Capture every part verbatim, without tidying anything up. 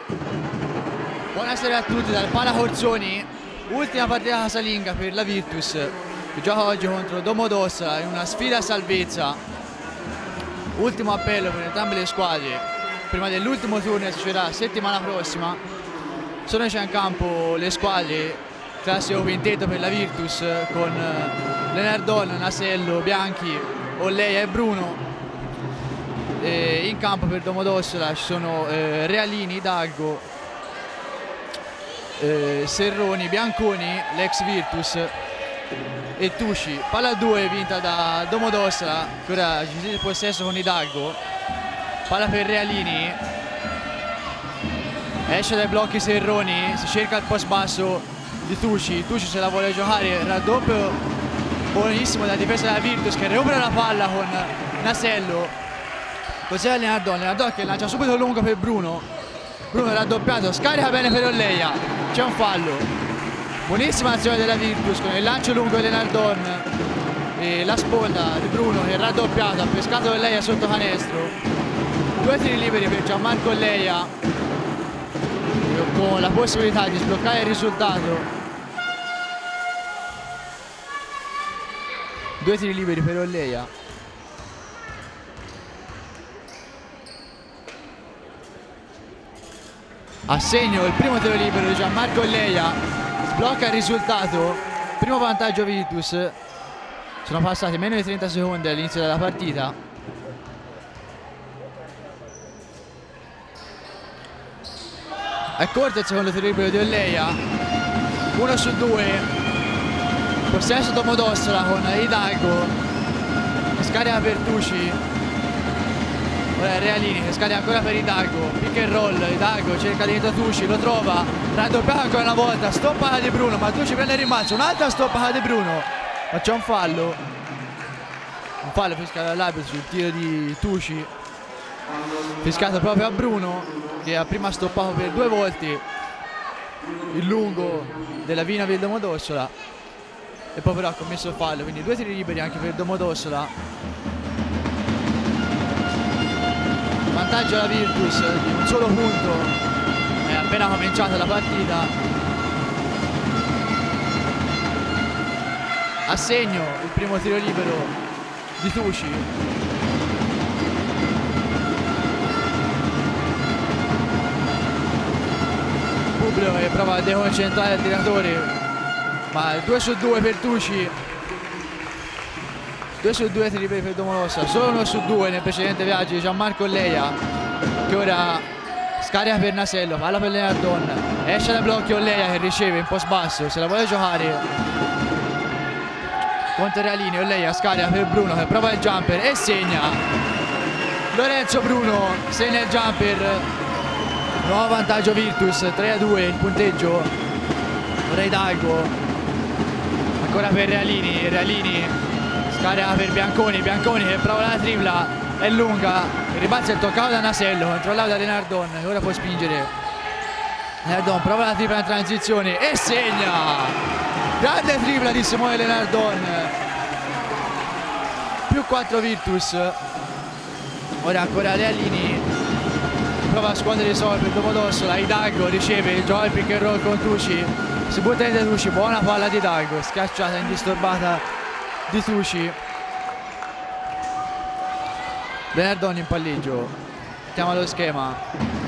Buonasera a tutti dal Pala Corzoni, ultima partita casalinga per la Virtus che gioca oggi contro Domodossola in una sfida a salvezza. Ultimo appello per entrambe le squadre prima dell'ultimo turno che si farà settimana prossima. Sono già in campo le squadre, classico quintetto per la Virtus con Lenardon, Nasello, Bianchi, Olleia e Bruno. E in campo per Domodossola ci sono eh, Realini, Dalgo, Eh, Serroni, Bianconi, l'ex Virtus e Tucci. Palla a due vinta da Domodossola, che ora ci siete il possesso con Hidalgo. Palla per Realini, esce dai blocchi Serroni, si cerca il post basso di Tucci. Tucci se la vuole giocare, raddoppio buonissimo dalla difesa della Virtus che recupera la palla con Nasello. Così è Lenardon, Lenardon che lancia subito lungo per Bruno. Bruno raddoppiato, scarica bene per Olleia, c'è un fallo. Buonissima azione della Virtus con il lancio lungo di Lenardon e la sponda di Bruno che è raddoppiato, ha pescato Olleia sotto canestro. Due tiri liberi per Gianmarco Olleia con la possibilità di sbloccare il risultato. Due tiri liberi per Olleia. A segno il primo tiro libero di Gianmarco Olleia, sblocca il risultato, primo vantaggio Virtus. Sono passati meno di trenta secondi all'inizio della partita. È corto il secondo tiro libero di Olleia, uno su due, possesso Domodossola con Hidalgo che scarica per Tucci. Ora è Realini che scarica ancora per Hidalgo, pick and roll, Hidalgo cerca dentro Tucci, lo trova, raddoppiato ancora una volta, stoppata di Bruno, ma Tucci prende il rimbalzo, un'altra stoppata di Bruno, ma c'è un fallo, un fallo fiscato dall'arbitro sul tiro di Tucci, fiscato proprio a Bruno che ha prima stoppato per due volte il lungo della Vina del Domodossola e poi però ha commesso il fallo, quindi due tiri liberi anche per Domodossola. Vantaggio alla Virtus di un solo punto, è appena cominciata la partita. A segno il primo tiro libero di Tucci. Pubblico che prova a deconcentrare il tiratore, ma due su due per Tucci. due su due tiri per Domodossola, solo uno su due nel precedente viaggio di Gianmarco Olleia che ora scarica per Nasello, palla per Lenardon, esce dai blocchi Olleia che riceve in post basso, se la vuole giocare contro Realini. Olleia scarica per Bruno che prova il jumper e segna. Lorenzo Bruno segna il jumper, nuovo vantaggio Virtus, tre a due il punteggio. Ora Hidalgo ancora per Realini, Realini scarica per Bianconi, Bianconi che prova la tripla, è lunga, il rimbalzo è toccato da Nasello, controllato da Lenardon che ora può spingere. Lenardon prova la tripla in transizione e segna. Grande tripla di Simone Lenardon, più quattro Virtus. Ora ancora Realini prova a scuotere i soldi per Domodossola, Hidalgo riceve, gioca il pick and roll con Tucci, si butta in Tucci, buona palla di Hidalgo, schiacciata indisturbata di Tucci. Lenardon in palleggio, chiama lo schema,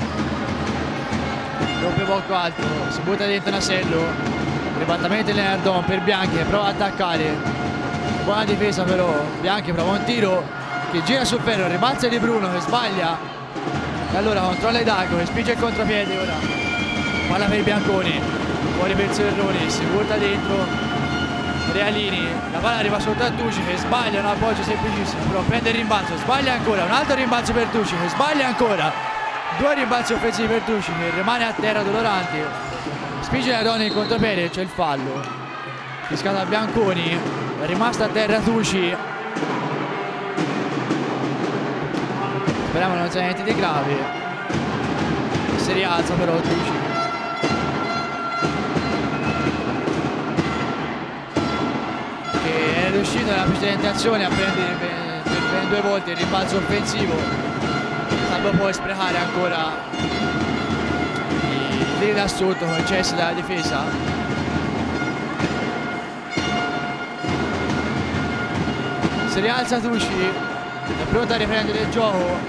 doppio poco alto, si butta dentro Nasello, ribattamento di Lenardon per Bianchi che prova ad attaccare, buona difesa però, Bianchi prova un tiro che gira sul ferro, ribalza di Bruno che sbaglia e allora controlla Hidalgo che spinge il contropiede. Ora palla per Bianconi, fuori per Serroni, si butta dentro Realini, la palla arriva sotto a Tucci che sbaglia, un appoggio semplicissimo, però prende il rimbalzo, sbaglia ancora, un altro rimbalzo per Tucci che sbaglia ancora, due rimbalzi offensivi per Tucci che rimane a terra dolorante, spinge la donna in contropiede, c'è il fallo, fiscato a Bianconi, è rimasta a terra Tucci, speriamo non sia niente di grave, si rialza però Tucci. È riuscito nella precedente azione a prendere per, per ben due volte il rimbalzo offensivo, salvo poi sprecare ancora tiri da sotto con il cesso della difesa. Si rialza Tucci, è pronto a riprendere il gioco.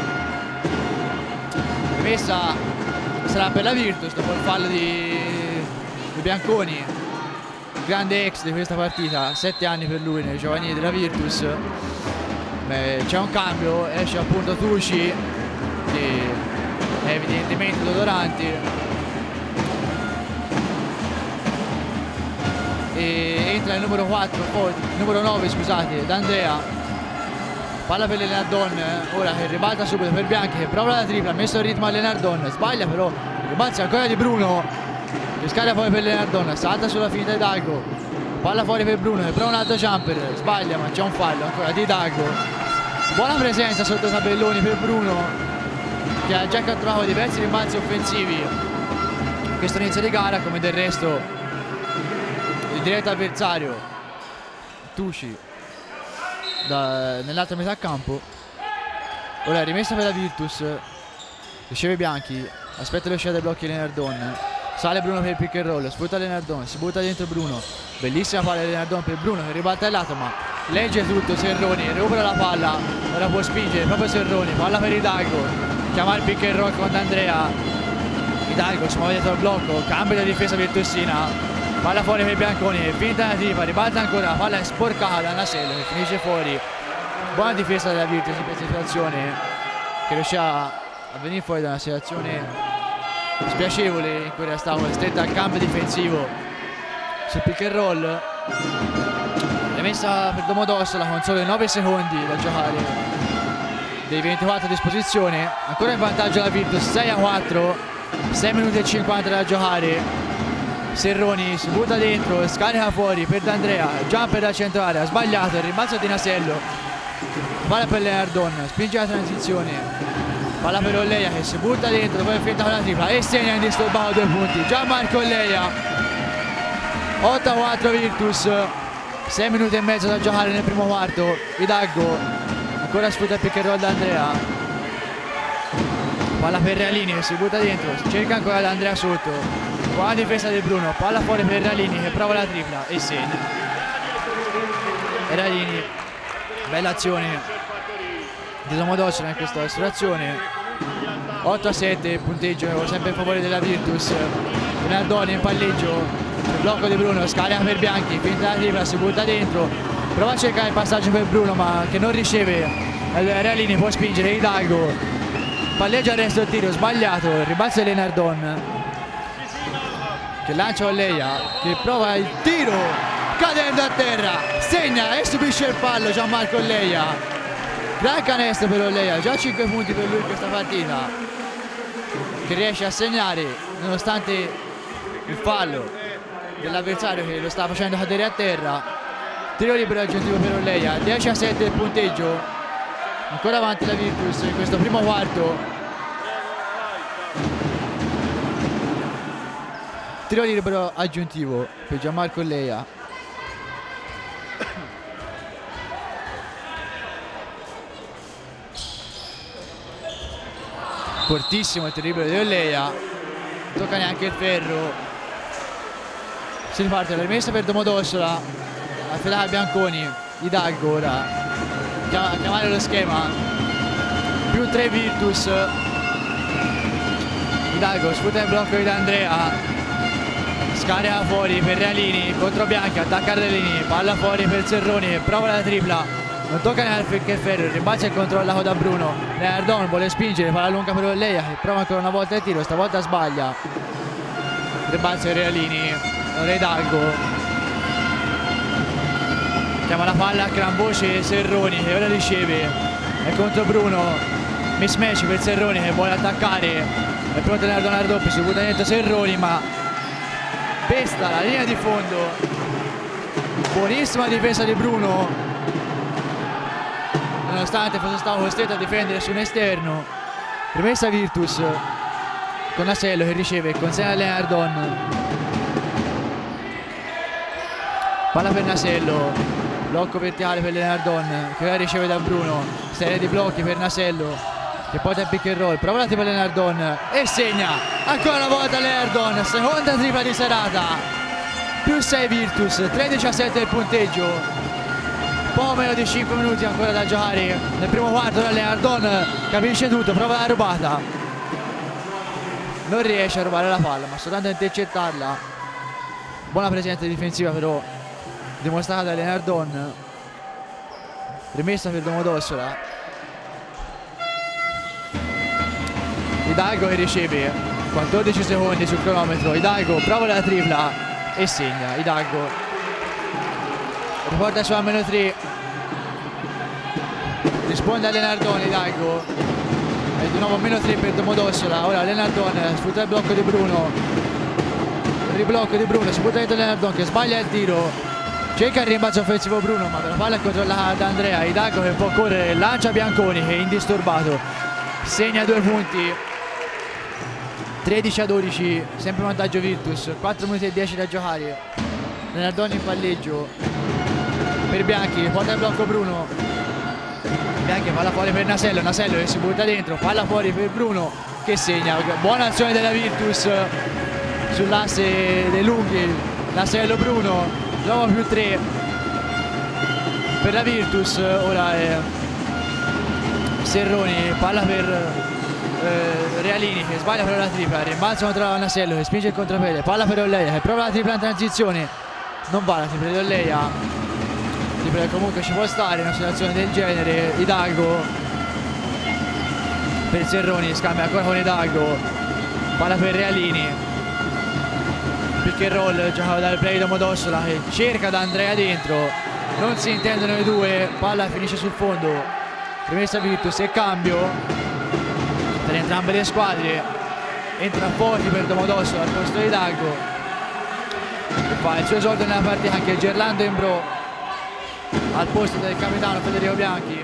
Rimessa sarà per la Virtus dopo il fallo di, di Bianconi, grande ex di questa partita, sette anni per lui nei giovanili della Virtus. C'è un cambio, esce appunto Tucci che è evidentemente Dodoranti e entra il numero quattro, poi il numero nove scusate, D'Andrea. Palla per Lenardon, ora che ribalta subito per Bianchi che prova la tripla, ha messo il ritmo a Lenardon, sbaglia però, ribalza ancora di Bruno che scarica poi per Lenardon, salta sulla finta di Dago, palla fuori per Bruno che prova un altro jumper, sbaglia ma c'è un fallo ancora di Dago. Buona presenza sotto i tabelloni per Bruno che ha già catturato diversi rimbalzi offensivi in questo inizio di gara, come del resto il diretto avversario Tucci nell'altra metà campo. Ora rimessa per la Virtus, riceve Bianchi, aspetta l'uscita dei blocchi Lenardon, sale Bruno per il pick and roll, sfrutta Lenardon, si butta dentro Bruno, bellissima palla di Lenardon per Bruno che ribalta il lato ma legge tutto Serroni, recupera la palla, ora può spingere proprio Serroni, palla per Hidalgo, chiama il pick and roll con D'Andrea, Hidalgo si muove dietro il blocco, cambio di difesa virtusina, palla fuori per Bianconi, finta la tipa, ribalta ancora, palla è sporcata da Nasello che finisce fuori. Buona difesa della Virtus in questa situazione che riuscirà a venire fuori da una situazione spiacevole in cui era stato costretto al cambio difensivo sul pick and roll. Rimessa per Domodossola con solo nove secondi da giocare dei ventiquattro a disposizione, ancora in vantaggio la Virtus sei a quattro, sei minuti e cinquanta da giocare. Serroni si butta dentro, scarica fuori per D'Andrea, jumper da centro area, sbagliato, il rimbalzo di Nasello, palla per Lenardon, spinge la transizione, palla per Olleia che si butta dentro, poi finta con la tripla e segna indisturbato due punti, Gianmarco Olleia. Otto a quattro Virtus, sei minuti e mezzo da giocare nel primo quarto. Hidalgo ancora sfrutta il pick and roll da Andrea, palla per Realini che si butta dentro, cerca ancora D'Andrea sotto, buona difesa di Bruno, palla fuori per Realini che prova la tripla e segna. E Realini, bella azione di Domodossola in questa situazione. Otto a sette il punteggio sempre in favore della Virtus. Lenardoni in palleggio, il blocco di Bruno, scarica per Bianchi, finta la tripla, si butta dentro, prova a cercare il passaggio per Bruno ma che non riceve. Realini può spingere, Hidalgo palleggia il resto del tiro, sbagliato, ribalza Lenardon che lancia Olleia che prova il tiro cadendo a terra, segna e subisce il fallo Gianmarco Olleia. Gran canestro per Olleia, già cinque punti per lui in questa partita, che riesce a segnare nonostante il fallo dell'avversario che lo sta facendo cadere a terra. Tiro libero aggiuntivo per Olleia, dieci a sette il punteggio, ancora avanti la Virtus in questo primo quarto. Tiro libero aggiuntivo per Gianmarco Olleia. Fortissimo il tiro libero di Olleia, non tocca neanche il ferro. Si riparte la rimessa per Domodossola, affidata a Bianconi, Hidalgo ora a chiamare lo schema, più tre Virtus. Hidalgo sfrutta il blocco di D'Andrea, scarica fuori per Realini contro Bianchi, attacca Realini, palla fuori per Serroni, prova la tripla, non tocca neanche il ferro, rimbalza e controllato da Bruno. Lenardon vuole spingere, palla lunga per Olleia che prova ancora una volta il tiro, stavolta sbaglia, rimbalza Realini, ora Hidalgo chiama la palla a gran voce Serroni che ora riceve, è contro Bruno, mismatch per Serroni che vuole attaccare, è pronto Lenardon al doppio, si butta dentro Serroni ma pesta la linea di fondo. Buonissima difesa di Bruno nonostante fosse stato costretto a difendere su un esterno. Rimessa Virtus con Nasello che riceve, consegna a Lenardon, palla per Nasello, blocco verticale per Lenardon che ora riceve da Bruno, serie di blocchi per Nasello, che porta il pick and roll, prova la tripla Lenardon e segna ancora una volta Lenardon, seconda tripla di serata, più sei Virtus, tredici a sette il punteggio, poco meno di cinque minuti ancora da giocare nel primo quarto. Da Lenardon capisce tutto, prova la rubata, non riesce a rubare la palla ma soltanto a intercettarla, buona presenza difensiva però dimostrata da Lenardon, rimessa per Domodossola. Hidalgo che riceve, quattordici secondi sul cronometro, Hidalgo prova la tripla e segna. Hidalgo riporta su a meno tre, risponde a Lenardon. Hidalgo e di nuovo meno tre per Domodossola. Ora Lenardon sfrutta il blocco di Bruno, il riblocco di Bruno, si butta dentro Lenardon che sbaglia il tiro, cerca il rimbalzo offensivo Bruno ma la palla è controllata da Andrea. Hidalgo che può correre, lancia Bianconi che è indisturbato, segna due punti, tredici a dodici, sempre vantaggio Virtus, quattro minuti e dieci da giocare. Lenardon in palleggio per Bianchi, porta il blocco Bruno, Bianchi palla fuori per Nasello, Nasello che si butta dentro, palla fuori per Bruno che segna. Buona azione della Virtus sull'asse dei lunghi, Nasello Bruno, nuovo più tre per la Virtus. Ora è Serroni, palla per Eh, Realini che sbaglia però la tripla, rimbalzo contro Nasello che spinge il contropiede, palla per Olleia che prova la tripla in transizione, non va la tripla di Olleia, tripla che comunque ci può stare in una situazione del genere. Hidalgo per Serroni, scambia ancora con Hidalgo, palla per Realini, pick and roll giocato dal play di Domodossola che cerca da Andrea dentro, non si intendono i due, palla finisce sul fondo, rimessa Virtus e cambio per entrambe le squadre, entra forti per Domodossola al posto di Hidalgo, fa il suo esordio nella partita anche Gerlando Imbro al posto del capitano Federico Bianchi.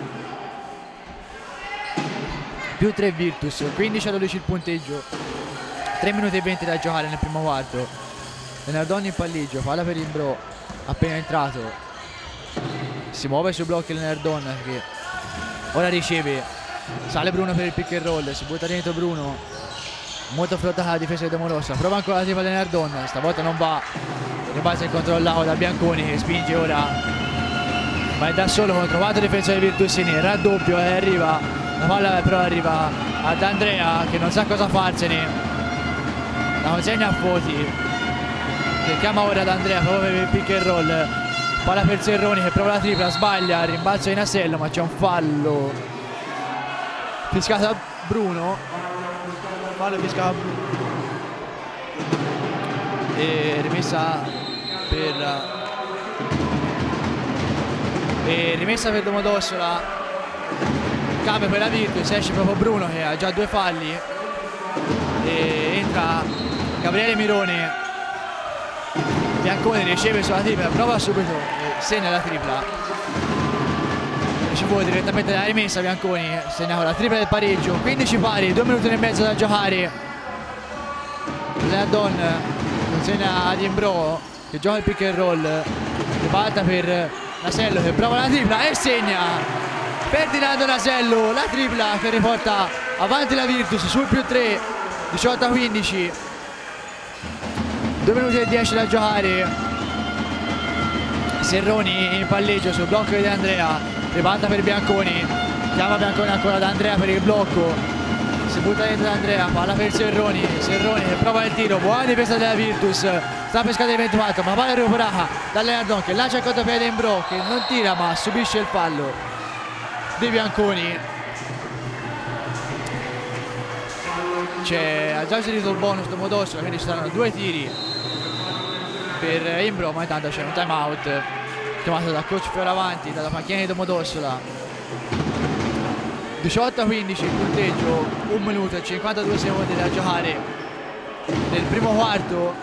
Più tre Virtus, quindici a dodici il punteggio, tre minuti e venti da giocare nel primo quarto. Lenardon in palleggio, palla per Imbro appena entrato, si muove sui blocchi Lenardon che ora riceve, sale Bruno per il pick and roll, si butta dentro Bruno, molto affrontata la difesa di Domodossola, prova ancora la tripla di Lenardon, stavolta non va, rimbalza il controllato da Bianconi che spinge ora, ma è da solo contro quattro difensori virtusini, raddoppio e arriva, la palla però arriva ad Andrea che non sa cosa farsene, la consegna a Foti che chiama ora ad Andrea proprio per il pick and roll, palla per Serroni che prova la tripla, sbaglia, rimbalzo di Nasello ma c'è un fallo fiscato a Bruno, fallo fiscato a Bruno e rimessa per e rimessa per Domodossola, cambio per la Virtus, esce proprio Bruno che ha già due falli e entra Gabriele Mirone, Bianconi riceve sulla tripla, prova subito e segna la tripla, ricevuto direttamente dalla rimessa. Bianconi segna con la tripla del pareggio, quindici pari, due minuti e mezzo da giocare. Lenardon consegna ad Imbro che gioca il pick and roll, ribalta per Nasello che prova la tripla e segna Ferdinando Nasello, la tripla che riporta avanti la Virtus sul più tre, diciotto a quindici, due minuti e dieci da giocare. Serroni in palleggio sul blocco di Andrea, ribalta per Bianconi, chiama Bianconi ancora da Andrea per il blocco, si butta dentro da Andrea, palla per Serroni, Serroni che prova il tiro, buona difesa della Virtus, sta per scadere ventiquattro, ma palla recuperata da Lenardon che lancia il contropiede in Bro che non tira ma subisce il fallo di Bianconi. C'è ha già inserito il bonus Domodossola, quindi ci saranno due tiri per Imbro, ma intanto c'è un time out chiamato da coach Fioravanti dalla panchina di Domodossola. diciotto a quindici il punteggio, un minuto e cinquantadue secondi da giocare nel primo quarto.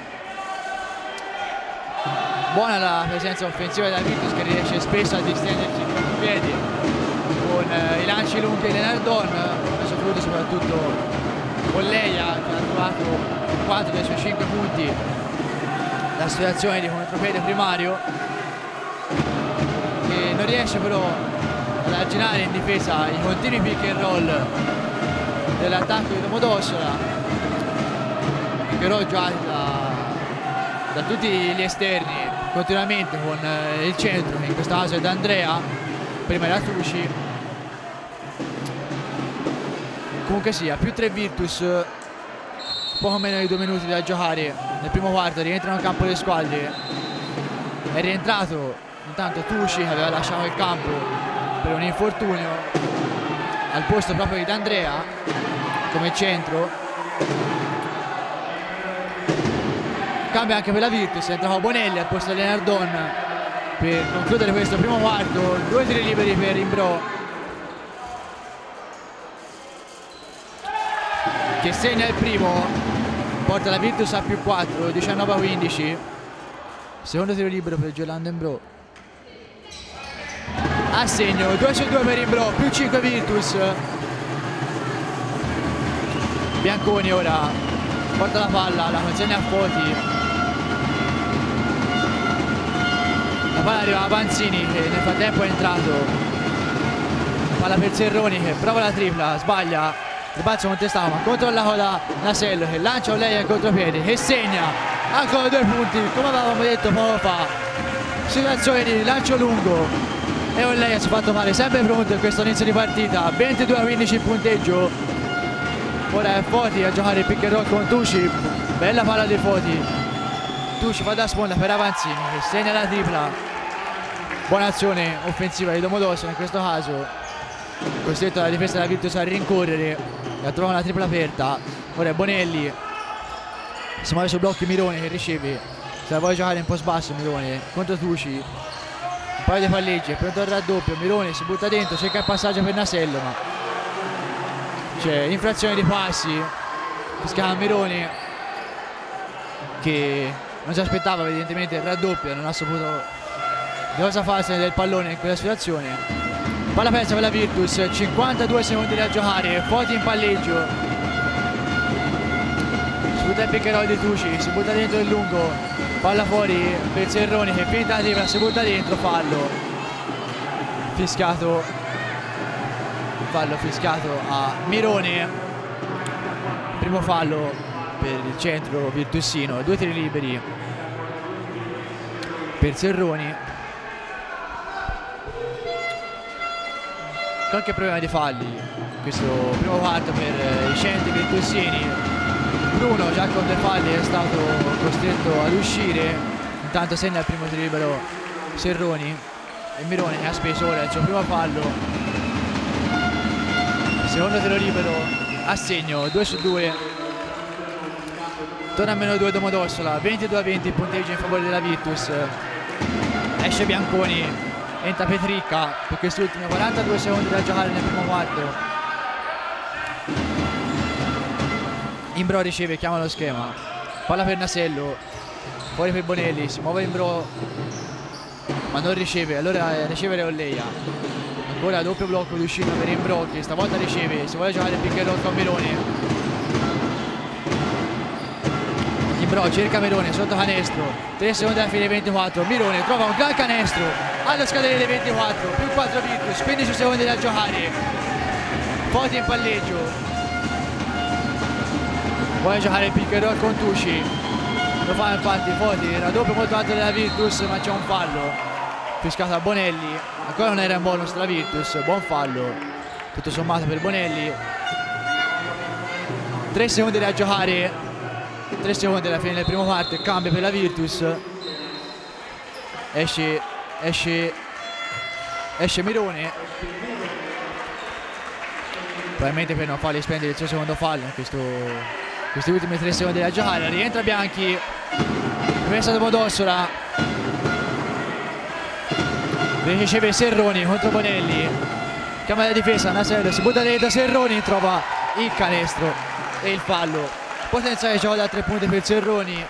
Buona la presenza offensiva della Virtus che riesce spesso a distendersi in piedi con eh, i lanci lunghi di Lenardon, adesso fruto soprattutto Olleia che ha trovato quattro dei suoi cinque punti da situazione di contropiede primario, che non riesce però ad arginare in difesa i continui pick and roll dell'attacco di Domodossola, pick and roll giocati da, da tutti gli esterni continuamente con eh, il centro, in questo caso è da Andrea, prima era Tucci. Comunque sia, più tre Virtus, poco meno di due minuti da giocare nel primo quarto, rientrano in campo le squadre. È rientrato intanto Tucci, che aveva lasciato il campo per un infortunio, al posto proprio di D'Andrea come centro. Cambia anche per la Virtus, è entrato Bonelli al posto di Lenardon per concludere questo primo quarto. Due tiri liberi per Imbro, che segna il primo, porta la Virtus a più quattro, diciannove a quindici. Secondo tiro libero per Giolando Imbro, a segno, due su due per Imbro, più cinque Virtus. Bianconi ora porta la palla, la consegna a Foti, la palla arriva a Panzini che nel frattempo è entrato, palla per Serroni che prova la tripla, sbaglia, Rebazzo contestato ma controlla con la Nasello che lancia un lei al contropiede che segna ancora due punti, come avevamo detto poco fa. Situazione di lancio lungo e un lei si è fatto male, sempre pronto in questo inizio di partita. Ventidue a quindici il punteggio. Ora è Foti a giocare il pick and roll con Tucci, bella palla di Foti, Tucci fa da sponda per Avanzini che segna la tripla. Buona azione offensiva di Domodossola in questo caso, costretto la difesa della Virtus a rincorrere e a trovare una tripla aperta. Ora è Bonelli, si muove su blocchi Mirone che riceve, se la vuole giocare un po' sbasso Mirone contro Tucci, un paio di palleggi, è pronto al raddoppio, Mirone si butta dentro, cerca il passaggio per Nasello ma c'è infrazione di passi, fischiava Mirone che non si aspettava evidentemente il raddoppio, non ha saputo di cosa farsi del pallone in quella situazione. Palla persa per la Virtus, cinquantadue secondi da giocare, Foti in palleggio, si butta il pick and roll di Tucci, si butta dentro il lungo, palla fuori per Serroni che finta la tripla, si butta dentro, fallo fischiato, fallo fischiato a Mirone, primo fallo per il centro virtusino, due tiri liberi per Serroni. Qualche problema di falli questo primo quarto per i centri virtusini. Bruno già con dei falli è stato costretto ad uscire, intanto segna il primo tiro libero Serroni e Mirone che ha speso ora il suo primo fallo. Secondo tiro libero a segno, due su due, torna a meno due Domodossola, ventidue a venti il punteggio in favore della Virtus. Esce Bianconi, entra Petricca per questi ultimi quarantadue secondi da giocare nel primo quarto. Imbro riceve, chiama lo schema, palla per Nasello, fuori per Bonelli, si muove Imbro ma non riceve, allora ricevere Olleia, ancora doppio blocco di uscita per Imbro che stavolta riceve, si vuole giocare il pick and roll con Mirone. Imbro cerca Mirone sotto canestro, tre secondi alla fine, ventiquattro, Mirone trova un gran canestro allo scadere dei ventiquattro, più quattro Virtus, quindici secondi da giocare. Foti in palleggio, vuole giocare il pick and roll con Tucci, lo fa infatti Foti, raddoppio molto alto della Virtus ma c'è un fallo fiscato a Bonelli, ancora non era in bonus della Virtus, buon fallo tutto sommato per Bonelli. tre secondi da giocare, tre secondi alla fine del primo quarto, cambio per la Virtus, esce esce esce Mirone probabilmente per non fargli spendere il suo secondo fallo in questo, questi ultimi tre secondi da giocare. Rientra Bianchi, rimessa Domodossola, riceve Serroni contro Bonelli, chiama la difesa, Nasello si butta dentro, Serroni trova il canestro e il fallo. Potenziale gioco da tre punti per Serroni,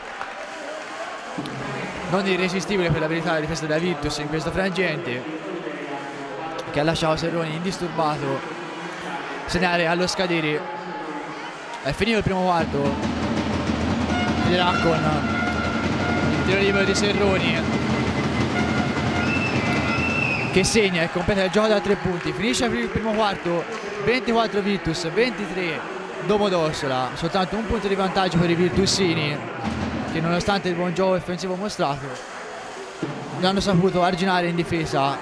non irresistibile per la verità la difesa della Virtus in questo frangente, che ha lasciato Serroni indisturbato segnare allo scadere. È finito il primo quarto, finirà con il tiro libero di Serroni, che segna e completa il gioco da tre punti. Finisce il primo quarto ventiquattro Virtus, ventitré Domodossola, soltanto un punto di vantaggio per i virtussini che nonostante il buon gioco offensivo mostrato non hanno saputo arginare in difesa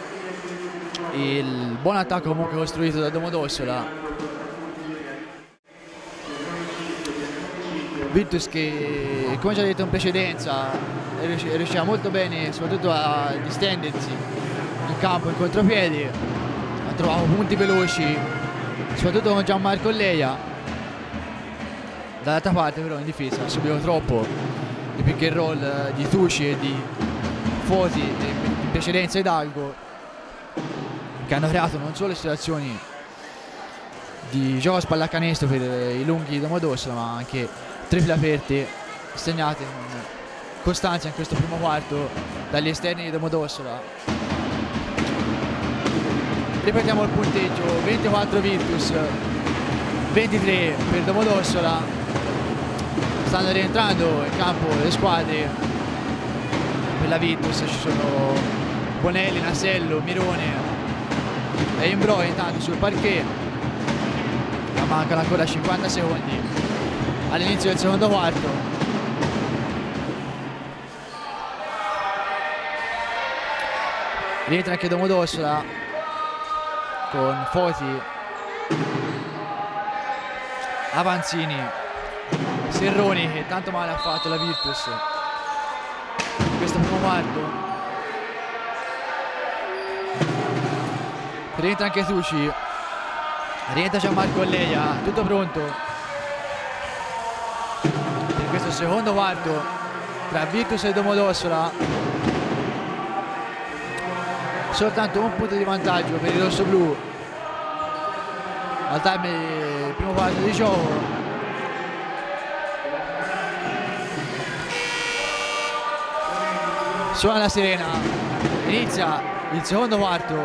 il buon attacco comunque costruito da Domodossola. Virtus che, come già detto in precedenza, riusciva molto bene soprattutto a distendersi in campo in contropiedi, ha trovato punti veloci soprattutto con Gianmarco Leia. Dall'altra parte però in difesa ha subito troppo di pick and roll di Tucci e di Foti e in precedenza Hidalgo, che hanno creato non solo situazioni di gioco a spallacanestro per i lunghi Domodossola, ma anche triple aperte segnate con costanza in questo primo quarto dagli esterni di Domodossola. Ripetiamo il punteggio: ventiquattro Virtus, ventitré per Domodossola. Stanno rientrando in campo le squadre. Per la Virtus ci sono Bonelli, Nasello, Mirone e Imbro intanto sul parquet. Ma mancano ancora cinquanta secondi all'inizio del secondo quarto. Rientra anche Domodossola con Foti, Avanzini, Serroni, che tanto male ha fatto la Virtus in questo primo quarto. Rientra anche Tucci, rientra Gianmarco Leia, tutto pronto per questo secondo quarto tra Virtus e Domodossola. Soltanto un punto di vantaggio per i rossoblu al time del primo quarto di gioco. Suona la sirena, inizia il secondo quarto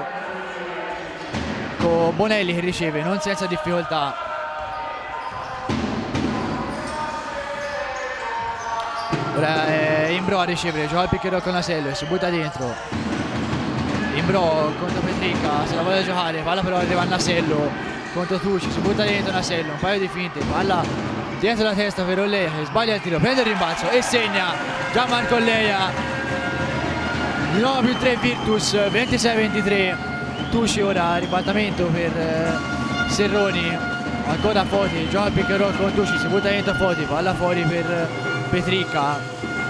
con Bonelli che riceve non senza difficoltà. Ora è Imbro a ricevere, gioca il pick and roll con Nasello e si butta dentro. Imbro contro Petricca, se la vuole giocare, palla però arriva a Nasello contro Tucci, si butta dentro Nasello, un paio di finte, palla dietro la testa per Olleia che sbaglia il tiro, prende il rimbalzo e segna Gianmarco Olleia. Di nuovo più tre Virtus, ventisei ventitré. Tucci ora ribaltamento per eh, Serroni, ancora Foti, gioca il pick and roll con Tucci, si butta dentro Foti, palla fuori per Petricca,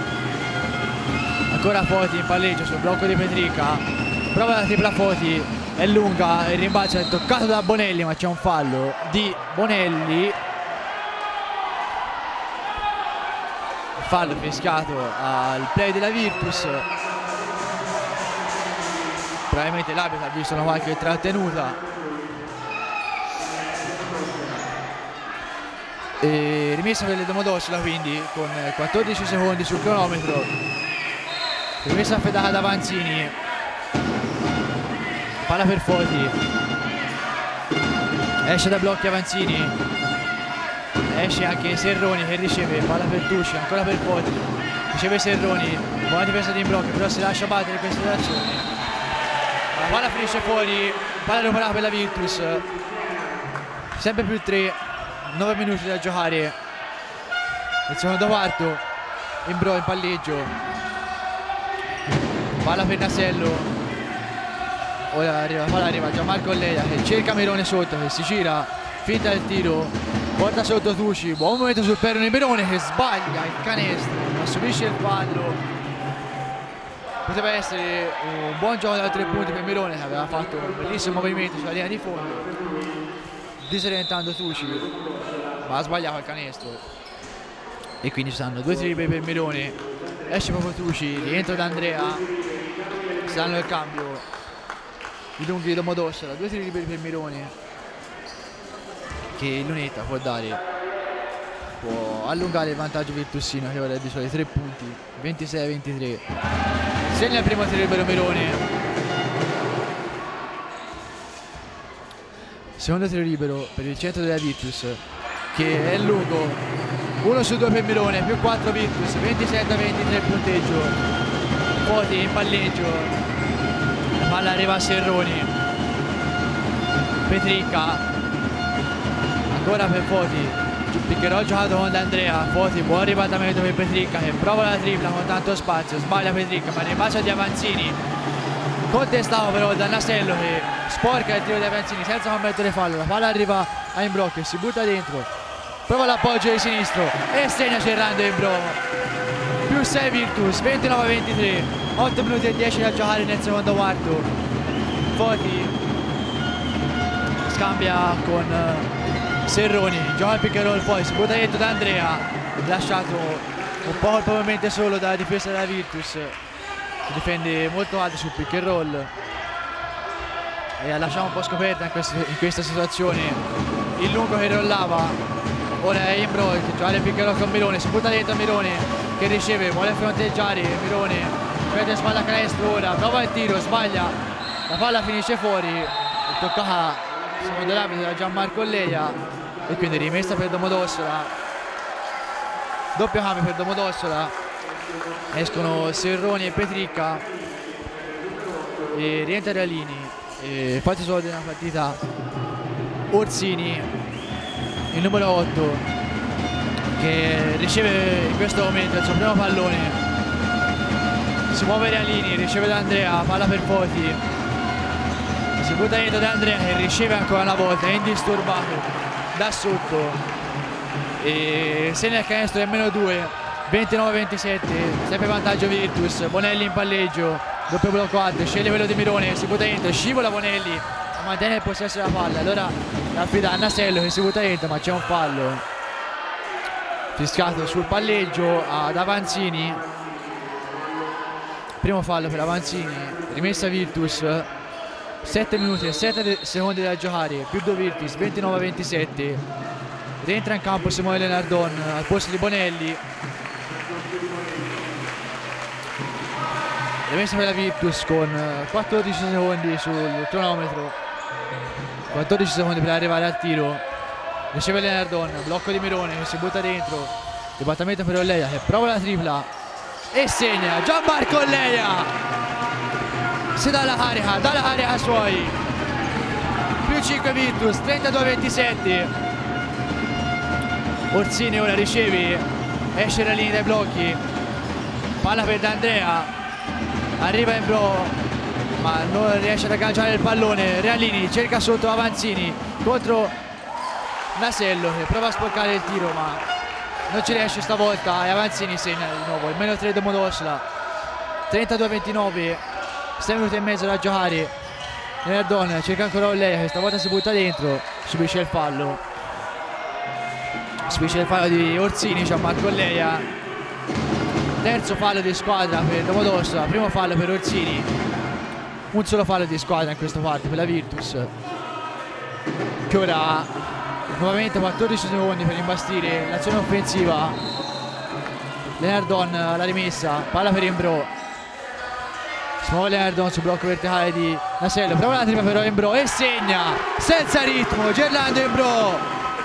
ancora Foti in palleggio sul blocco di Petricca, prova la tripla Foti, è lunga, il rimbalzo è toccato da Bonelli ma c'è un fallo di Bonelli, fallo fischiato al play della Virtus. Probabilmente l'arbitro ha visto una qualche trattenuta e rimessa per le Domodossola, quindi con quattordici secondi sul cronometro. Rimessa affidata da Avanzini, palla per Foti, esce da blocchi Avanzini, esce anche Serroni che riceve, palla per Tucci, ancora per Foti, riceve Serroni, buona difesa di blocchi, però si lascia battere queste azioni. La palla finisce fuori, palla recuperata per la Virtus, sempre più tre, nove minuti da giocare nel secondo quarto. Imbro in palleggio, palla per Nasello, ora arriva, palla arriva Gianmarco Leia che cerca Mirone sotto, che si gira, finta del tiro, porta sotto Tucci, buon momento sul perno di Mirone che sbaglia il canestro, ma subisce il fallo. Poteva essere un buon gioco da tre punti per Mirone che aveva fatto un bellissimo movimento sulla linea di fondo, disorientando Tucci, ma ha sbagliato il canestro e quindi ci stanno due triple per Mirone. Esce proprio Tucci, rientro da Andrea, si danno il cambio i lunghi di Domodossola, due triple per Mirone che Lunetta può dare, può allungare il vantaggio virtussino che ora è di soli tre punti, ventisei ventitré. Segna il primo tiro libero Mirone, secondo tiro libero per il centro della Virtus che è lungo, uno su due per Mirone, più quattro Virtus, ventisette ventitré il punteggio. Foti in palleggio, palla arriva a Serroni, Petricca, ancora per Foti, Piccherò giocato con D'Andrea, Foti, buon ribaltamento per Petricca che prova la tripla con tanto spazio, sbaglia Petricca ma rimbalzo di Avanzini, contestato però da Nasello che sporca il tiro di Avanzini senza commettere fallo, la palla arriva a Imbrò, si butta dentro, prova l'appoggio di sinistro e segna Gerlando Imbrò, più sei Virtus, ventinove a ventitré, otto minuti e dieci da giocare nel secondo quarto. Foti scambia con Serroni, gioca il pick and roll, poi si butta dentro da Andrea, lasciato un po' probabilmente solo dalla difesa della Virtus, si difende molto alto sul pick and roll e la lasciamo un po' scoperta in, questo, in questa situazione. Il lungo che rollava, ora è Imbrò che gioca il pick and roll con Mirone, si butta dentro Mirone che riceve, vuole fronteggiare Mirone, prende spalla canestro ora, prova il tiro, sbaglia, la palla finisce fuori, toccata secondo l'arbitro da Gianmarco Leia e quindi rimessa per Domodossola, doppio cambio per Domodossola, escono Serroni e Petricca e rientra Realini e fatti solo della partita Orsini, il numero otto, che riceve in questo momento il suo primo pallone, si muove Realini, riceve da Andrea, palla per Foti, si butta dentro da Andrea che riceve ancora una volta, è indisturbato da sotto e segna il canestro del meno due, ventinove a ventisette, sempre vantaggio Virtus. Bonelli in palleggio, doppio blocco alto, sceglie quello di Mirone, si butta dentro, scivola Bonelli, mantiene il possesso della palla, allora affida a Nasello che si butta dentro ma c'è un fallo fischiato sul palleggio ad Avanzini, primo fallo per Avanzini, rimessa Virtus, sette minuti e sette secondi da giocare, più due Virtus, ventinove a ventisette, rientra in campo Simone Lenardon al posto di Bonelli, rimessa per la Virtus con quattordici secondi sul cronometro, quattordici secondi per arrivare al tiro, riceve Lenardon, blocco di Mirone che si butta dentro, dibattimento per Olleia che prova la tripla e segna Gianmarco Olleia, si dà la carica, dà la carica ai suoi, più cinque Virtus, trentadue a ventisette. Orsini ora riceve, esce la linea dai blocchi, palla per D'Andrea, arriva Imbrò ma non riesce ad agganciare il pallone, Realini cerca sotto Avanzini contro Nasello che prova a sporcare il tiro ma non ci riesce stavolta e Avanzini segna di nuovo il meno tre Domodossola, trentadue a ventinove, sei minuti e mezzo da giocare. Lenardon cerca ancora Olleia che stavolta si butta dentro, subisce il fallo, subisce il fallo di Orsini, Gianmarco Olleia, terzo fallo di squadra per Domodossola, primo fallo per Orsini, un solo fallo di squadra in questo quarto per la Virtus che ora ha nuovamente quattordici secondi per imbastire l'azione offensiva. Lenardon la rimessa, palla per Imbrò, si muove Lenardon sul blocco verticale di Nasello, prova la tripla però Imbrò e segna senza ritmo Gerlando Imbrò,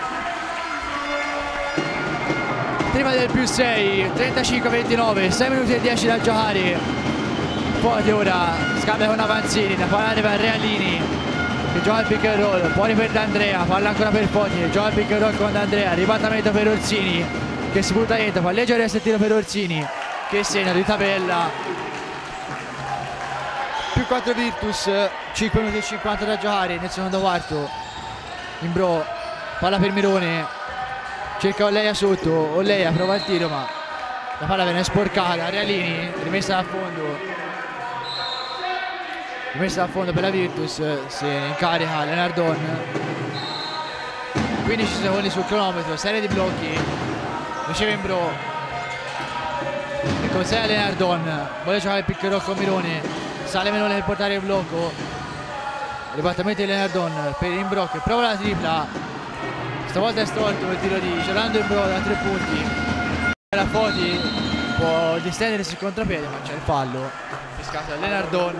prima del più sei, trentacinque a ventinove, sei minuti e dieci da giocare. Poi ora scambia con Avanzini, la palla arriva a Realini che gioca il pick and roll, poi per D'Andrea, palla ancora per Foti, gioca il pick and roll con D'Andrea, ribattamento per Orsini che si butta dentro, palleggio resta il tiro per Orsini che segna di tabella, più quattro Virtus, cinque minuti e cinquanta da giocare nel secondo quarto. Imbrò, palla per Mirone, cerca Olleia sotto, Olleia prova il tiro ma la palla viene sporcata, Realini, rimessa a fondo, rimessa a fondo per la Virtus, si incarica Lenardon, quindici secondi sul cronometro, serie di blocchi, riceve Imbrò e consegna Lenardon, vuole giocare il pick and roll con Mirone, sale Mirone per portare il blocco, ribattimento di Lenardon per Imbrò che prova la tripla, stavolta è storto il tiro di Gerlando Imbrò da tre punti, la Foti può distendersi il contropiede ma c'è il fallo fiscato da Lenardon,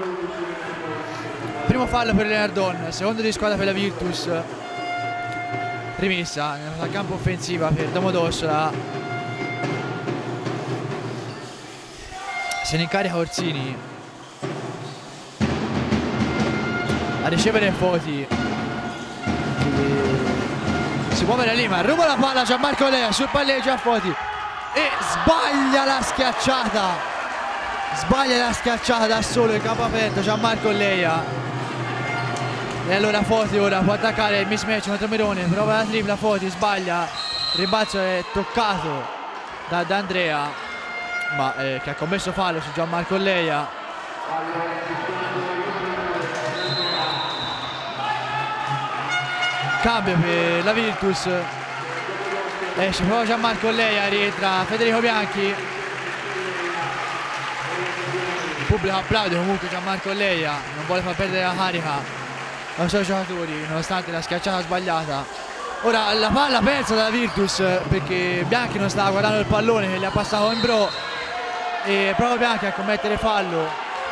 primo fallo per Lenardon, secondo di squadra per la Virtus, rimessa nella campo offensiva per Domodossola, se ne incarica Orsini, ricevere Foti, si muove da lì ma ruba la palla Gianmarco Lea sul palleggio a Foti e sbaglia la schiacciata, sbaglia la schiacciata da solo in campo aperto Gianmarco Lea. E allora Foti ora può attaccare il mismatch contro Mirone, prova la tripla, Foti sbaglia, il rimbalzo è toccato da, da Andrea, ma eh, che ha commesso fallo su Gianmarco Lea. Cambio per la Virtus, esce proprio Gianmarco Lea, rientra Federico Bianchi, il pubblico applaude comunque Gianmarco Lea, non vuole far perdere la carica ai suoi giocatori nonostante la schiacciata sbagliata. Ora la palla persa dalla Virtus perché Bianchi non stava guardando il pallone che gli ha passato in bro e proprio Bianchi a commettere fallo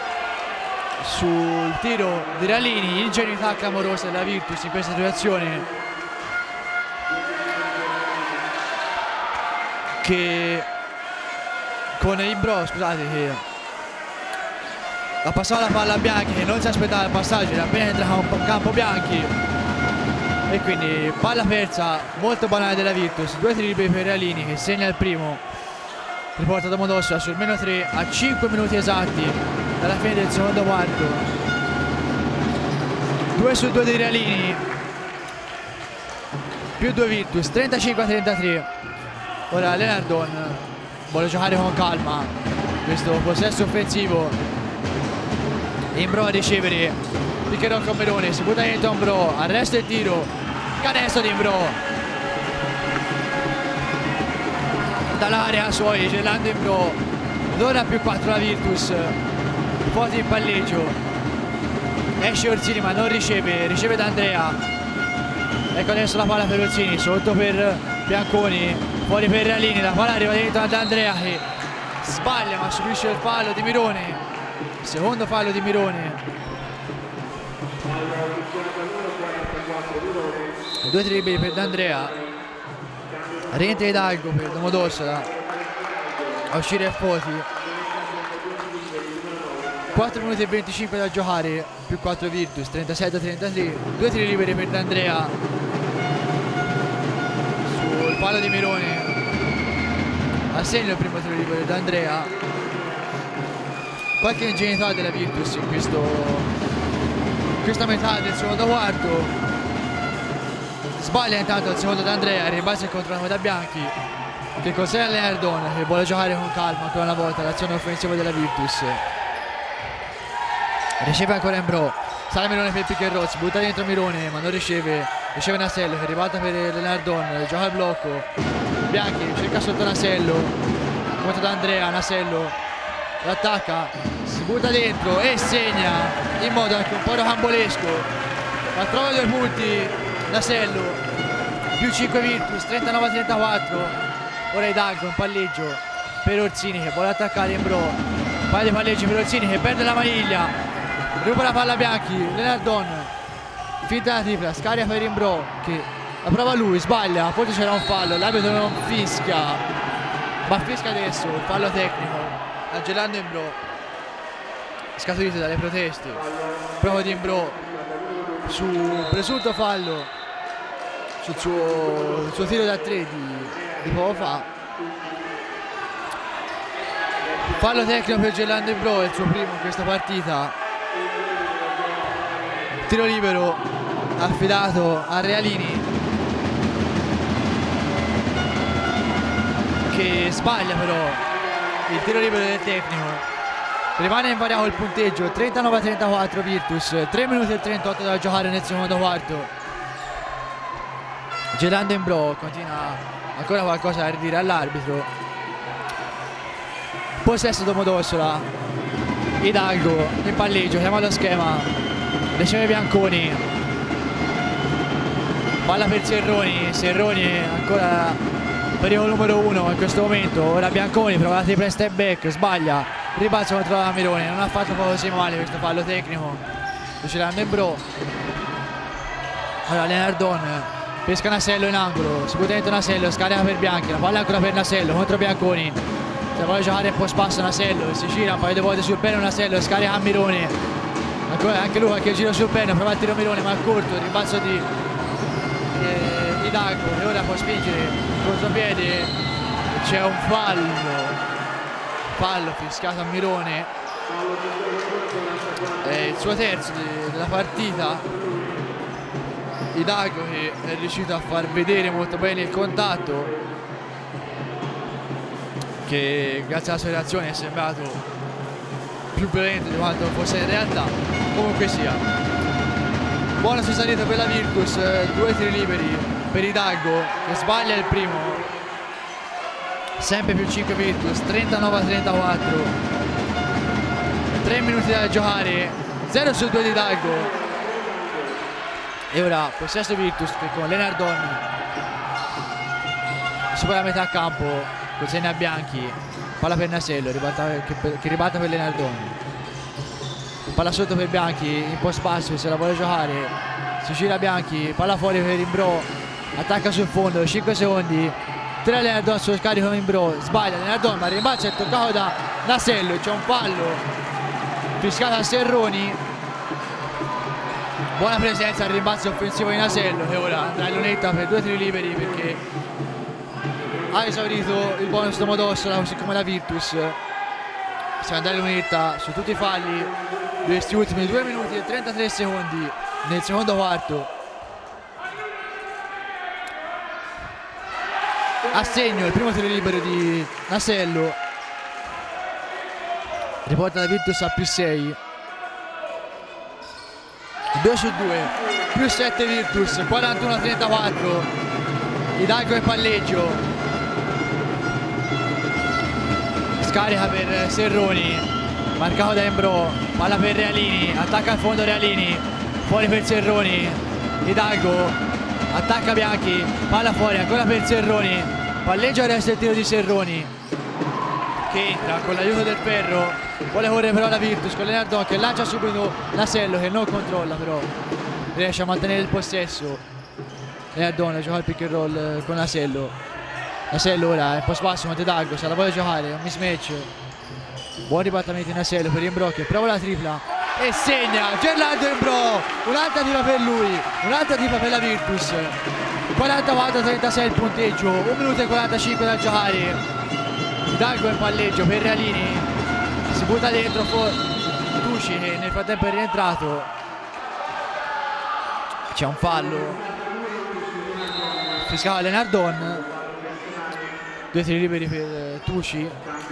sul tiro di Ralini, ingenuità clamorosa della Virtus in questa situazione che con Imbro, scusate, che ha passato la palla a Bianchi che non si aspettava il passaggio, era appena entrato in campo Bianchi e quindi palla persa molto banale della Virtus. Due tiri liberi per Ralini che segna il primo, riporta Domodossola sul meno tre a cinque minuti esatti dalla fine del secondo quarto. due su due di Ralini più due Virtus, trentacinque a trentatré. Ora Lenardon vuole giocare con calma questo possesso offensivo. Imbro a ricevere, piccherò con Mirone, si butta dentro Imbro, arresta il tiro, canestro di Imbro dall'area suoi, Gerlando Imbro, dona più quattro la Virtus. Foti in palleggio, esce Orsini ma non riceve, riceve da Andrea, ecco adesso la palla per Orsini, sotto per Bianconi, fuori per Ralini, la palla arriva dentro ad Andrea che sbaglia ma subisce il fallo di Mirone, secondo fallo di Mirone. Due tiri liberi per D'Andrea, rientra Hidalgo per Domodossola, a uscire Foti. quattro minuti e venticinque da giocare, più quattro Virtus, trentasette a trentatré. Due tiri liberi per D'Andrea sul fallo di Mirone, a segno il primo tiro libero D'Andrea. Qualche ingenuità della Virtus in questo, questa metà del secondo quarto. Sbaglia intanto il secondo D'Andrea, rimbalza e controllato da Bianchi che consegna Lenardon che vuole giocare con calma ancora una volta l'azione offensiva della Virtus. Riceve ancora Imbro, sale Mirone per il pick and roll, si butta dentro Mirone ma non riceve, riceve Nasello che ribalta per Lenardon, gioca il blocco, Bianchi cerca sotto Nasello, contro D'Andrea, Nasello l'attacca, si butta dentro e segna in modo anche un po' rocambolesco, ma trova due punti Nasello, più cinque Virtus, trentanove a trentaquattro. Ora Hidalgo in palleggio per Orsini che vuole attaccare Imbro, paio di palleggi per Orsini che perde la maniglia, ruba la palla Bianchi, Lenardon finta la tripla, scarica per Imbro che la prova lui, sbaglia, forse c'era un fallo, l'arbitro non fischia ma fischia adesso il fallo tecnico a Gerlando Imbro scaturito dalle proteste, prova di Imbro su presunto fallo sul suo, sul suo tiro da tre di, di poco fa. Fallo tecnico per Gerlando Imbro, è il suo primo in questa partita. Tiro libero affidato a Realini che sbaglia però il tiro libero del tecnico. Rimane invariato il punteggio, trentanove a trentaquattro Virtus, tre minuti e trentotto da giocare nel secondo quarto. Gerlando Imbro continua ancora qualcosa da ridire all'arbitro. Possesso Domodossola, Hidalgo in palleggio, chiama lo schema, riceve Bianconi, palla per Serroni, Serroni ancora pericolo numero uno in questo momento. Ora Bianconi prova la tripla step back, sbaglia, ribalza contro la Mirone, non ha fatto proprio così male questo fallo tecnico di Gerlando Imbro. Allora Lenardon pesca Nasello in angolo, si butta dentro Nasello, scarica per Bianchi, la palla ancora per Nasello contro Bianconi, se vuole giocare un po' spasso Nasello, si gira un paio di volte sul pelo Nasello, scarica a Mirone, Ancora anche Luca che gira sul penno, prova il tiro Mirone ma è corto, il rimbalzo di eh, Hidalgo, e ora può spingere contropiede, c'è un fallo, fallo fischiato a Mirone, è il suo terzo di, della partita. Hidalgo che è riuscito a far vedere molto bene il contatto, che grazie alla sua reazione è sembrato più violento di quanto fosse in realtà. Comunque sia, buona salita per la Virtus, due tiri liberi per Hidalgo che sbaglia il primo, sempre più cinque Virtus, trentanove a trentaquattro, tre minuti da giocare, zero su due di Hidalgo. E ora possesso Virtus che con Lenardon supera la metà campo con segna bianchi, palla per Nasello ribalta, che, per, che ribalta per Lenardon, palla sotto per Bianchi in post passo, se la vuole giocare si gira Bianchi, palla fuori per Imbro, attacca sul fondo, cinque secondi, tre Lenardon sullo scarico Imbro, sbaglia Lenardon ma rimbalza, è toccato da Nasello, c'è un fallo fiscato a Serroni. Buona presenza al rimbalzo offensivo di Nasello che ora andrà in lunetta per due tiri liberi perché ha esaurito il bonus Domodossola così come la Virtus. Si andrà in lunetta su tutti i falli di questi ultimi due minuti e trentatré secondi nel secondo quarto. A segno il primo tiro libero di Nasello, riporta la Virtus a più sei, due su due, più sette Virtus, quarantuno a trentaquattro. Hidalgo e palleggio, scarica per Serroni, marcato da Embro, palla per Realini, attacca al fondo Realini, fuori per Serroni, Hidalgo attacca Bianchi, palla fuori ancora per Serroni, palleggio, resta il tiro di Serroni che entra con l'aiuto del ferro, vuole correre però la Virtus con Lenardon che lancia subito Nasello che non controlla, però riesce a mantenere il possesso. Lenardon gioca il pick and roll con Nasello, Nasello ora è un po' spasso con Hidalgo, se la vuole giocare, un mismatch, buon ribaltamento di Nasello per Imbro che prova la tripla e segna Gerlando Imbro, un'altra tripla per lui, un'altra tripla per la Virtus, quarantaquattro a trentasei il punteggio, un minuto e quarantacinque da giocare. Hidalgo in palleggio per Realini, si butta dentro Tucci che nel frattempo è rientrato, c'è un fallo fiscale Lenardon, due tiri liberi per Tucci,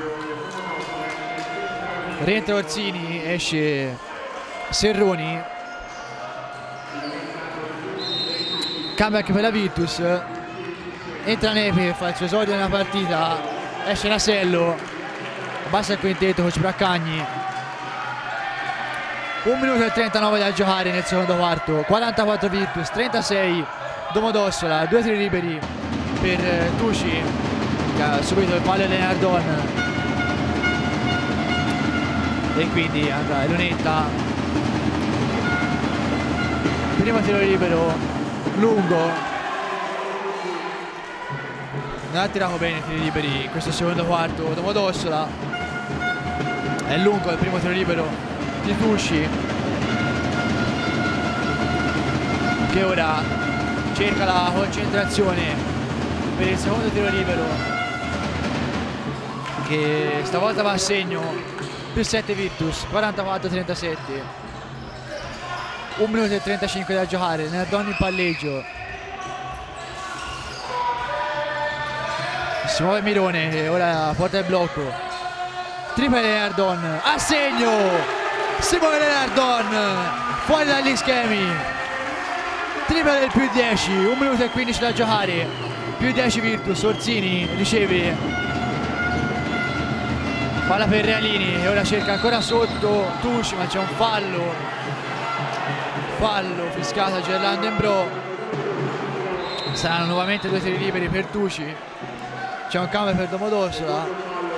rientra Orsini, esce Serroni, cambia anche per la Virtus, entra Nepi che fa il suo esordio nella partita, esce Nasello, basta il quintetto con Braccagni, un minuto e trentanove da giocare nel secondo quarto, quarantaquattro Virtus, trentasei Domodossola, due tiri liberi per Tucci che ha subito il fallo Lenardon e quindi andrà in lunetta. Primo tiro libero lungo, non ha tirato bene i tiri liberi in questo secondo quarto Domodossola, è lungo il primo tiro libero di Tucci che ora cerca la concentrazione per il secondo tiro libero che stavolta va a segno, più sette Virtus, quarantaquattro a trentasette, un minuto e trentacinque da giocare, Lenardon in palleggio, si muove Mirone che ora porta il blocco, tripla Lenardon, a segno, si muove Lenardon, fuori dagli schemi, tripla del più dieci, un minuto e quindici da giocare, più dieci Virtus, Orsini riceve, palla per Realini e ora cerca ancora sotto Tucci ma c'è un fallo, fallo fiscato a Gerlando Imbro, saranno nuovamente due tiri liberi per Tucci, c'è un cambio per Domodossola,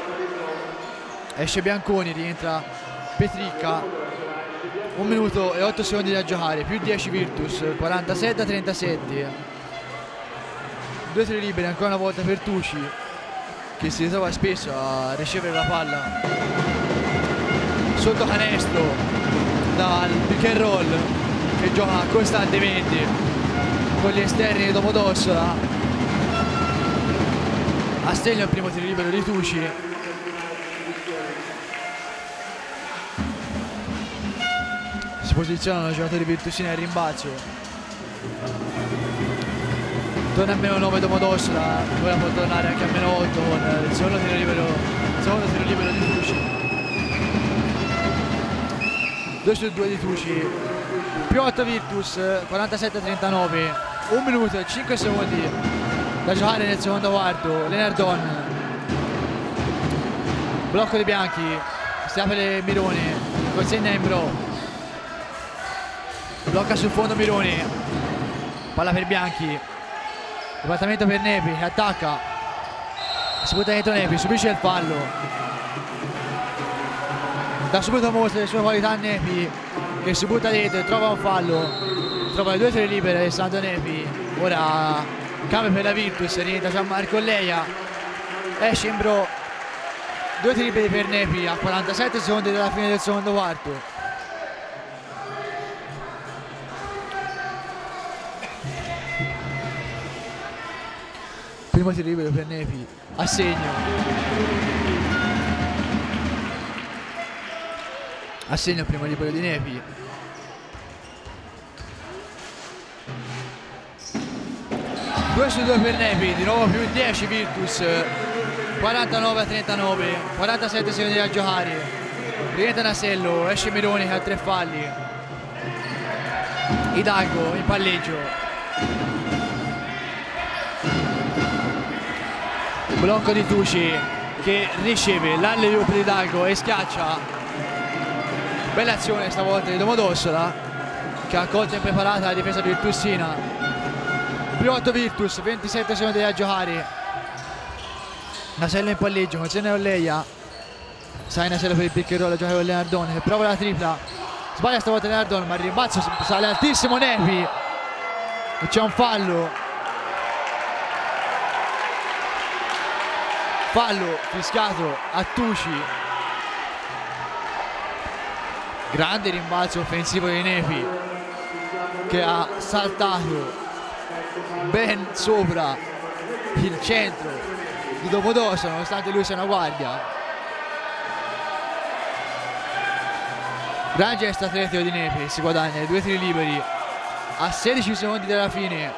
esce Bianconi, rientra Petricca, un minuto e otto secondi da giocare, più dieci Virtus, quarantasette a trentasette, due tiri liberi ancora una volta per Tucci che si ritrova spesso a ricevere la palla sotto canestro, dal pick and roll che gioca costantemente con gli esterni di Domodossola. Assegna il primo tiro libero di Tuci. Si posizionano i giocatori virtusini al rimbalzo. Torna a meno nove Domodossola, ora può tornare anche a meno otto con il secondo tiro libero, il secondo tiro libero di Tuci. due su due di Tuci, più otto Virtus, quarantasette a trentanove, un minuto e cinque secondi da giocare nel secondo quarto. Lenardon, blocco dei bianchi, si apre Mironi, consegna Imbro, blocca sul fondo Mironi, palla per Bianchi, dibattimento per Nepi che attacca, si butta dentro Nepi, subisce il fallo, da subito mostra le sue qualità Nepi che si butta dentro e trova un fallo, trova le due tiri libere Alessandro Nepi. Ora cambia per la Virtus, rientra Gianmarco Leia, esce Imbro, due tiri liberi per Nepi a quarantasette secondi dalla fine del secondo quarto. Primo tiro libero per Nepi, a segno. A segno il primo libero di Nepi. due su due per Nepi, di nuovo più dieci Virtus, quarantanove a trentanove, quarantasette secondi da giocare. Rientra Nasello, esce Mironi che ha tre falli. Hidalgo in palleggio. Blocco di Tuci che riceve l'alley-oop di Hidalgo e schiaccia. Bella azione stavolta di Domodossola che ha accolto e preparata la difesa virtusina. Più otto Virtus, ventisette secondi da giocare. Nasello in palleggio, consegna con Leia. Sai Nasello per il pick and roll, gioca con Lenardon che prova la tripla. Sbaglia stavolta Lenardon, ma il rimbalzo sale altissimo Nepi. E c'è un fallo. Fallo fischiato a Tuci. Grande rimbalzo offensivo di Nepi che ha saltato ben sopra il centro di Domodossola nonostante lui sia una guardia. Gran gesto atletico di Nepi, si guadagna i due tiri liberi a sedici secondi dalla fine.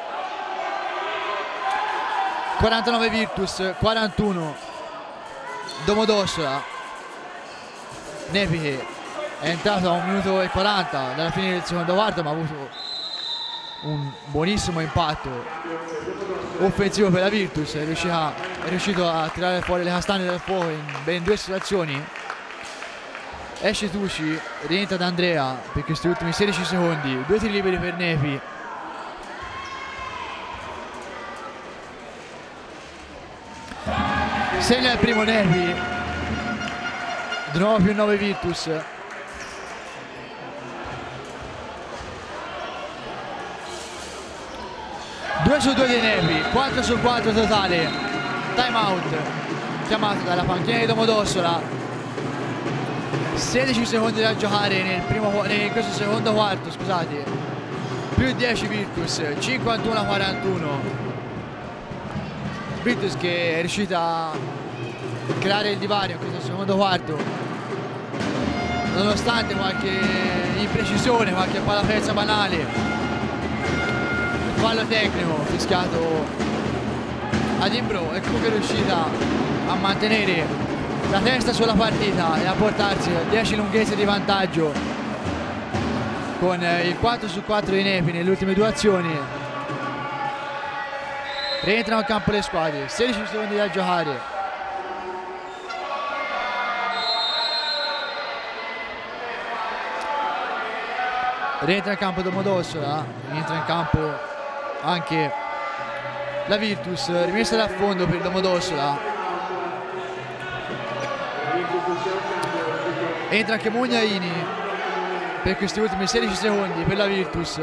quarantanove Virtus, quarantuno Domodossola. Nepi che è entrato a un minuto e quaranta dalla fine del secondo quarto, ma ha avuto un buonissimo impatto offensivo per la Virtus. È riuscito a, è riuscito a tirare fuori le castagne dal fuoco in ben due situazioni. Esce Tuci, rientra da Andrea per questi ultimi sedici secondi, due tiri liberi per Nepi. Segna il primo Nepi, di nuovo più nove Virtus. due su due di Nepi, quattro su quattro totale. Time out chiamato dalla panchina di Domodossola. sedici secondi da giocare nel primo, in questo secondo quarto, scusate. Più dieci Virtus, cinquantuno a quarantuno. Virtus che è riuscita a creare il divario in questo secondo quarto nonostante qualche imprecisione, qualche palla persa banale. Il fallo tecnico fischiato ad Imbro e comunque è riuscita a mantenere la testa sulla partita e a portarsi dieci lunghezze di vantaggio con il quattro su quattro di Nepi nelle ultime due azioni. Rientrano in campo le squadre, sedici secondi da giocare. Rientra in campo Domodossola, rientra in campo anche la Virtus, rimessa da fondo per Domodossola. Entra anche Mugnaini per questi ultimi sedici secondi per la Virtus.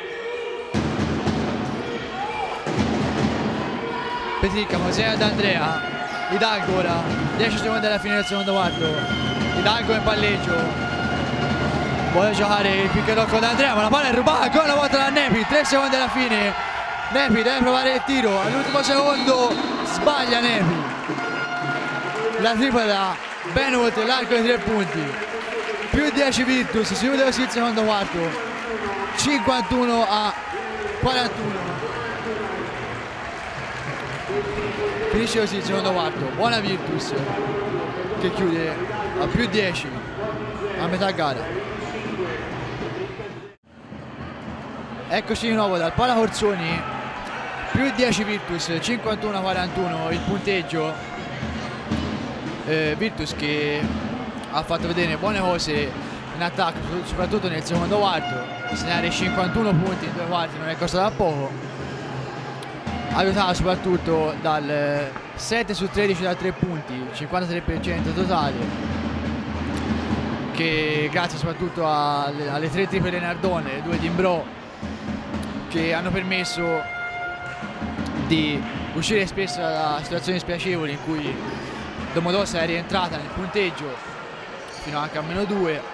Petricca, consegna ad Andrea. Hidalgo ora, dieci secondi alla fine del secondo quarto. Hidalgo in palleggio. vuole giocare il pick and roll con Andrea, ma la palla è rubata ancora una volta da Nepi. Tre secondi alla fine, Nepi deve provare il tiro, all'ultimo secondo sbaglia Nepi, la tripla ben oltre l'arco dei tre punti. Più dieci Virtus, si chiude così il secondo quarto, cinquantuno a quarantuno. Finisce così il secondo quarto, buona Virtus che chiude a più dieci a metà gara. Eccoci di nuovo dal Pala Corsoni, più dieci Virtus, cinquantuno a quarantuno il punteggio. eh, Virtus che ha fatto vedere buone cose in attacco, soprattutto nel secondo quarto. Segnare cinquantuno punti in due quarti non è costato da poco, aiutata soprattutto dal sette su tredici da tre punti, cinquantatré per cento totale, che grazie soprattutto alle, alle tre triple di Nardone, le due di Imbro, che hanno permesso di uscire spesso da situazioni spiacevoli in cui Domodossola è rientrata nel punteggio fino anche a meno due.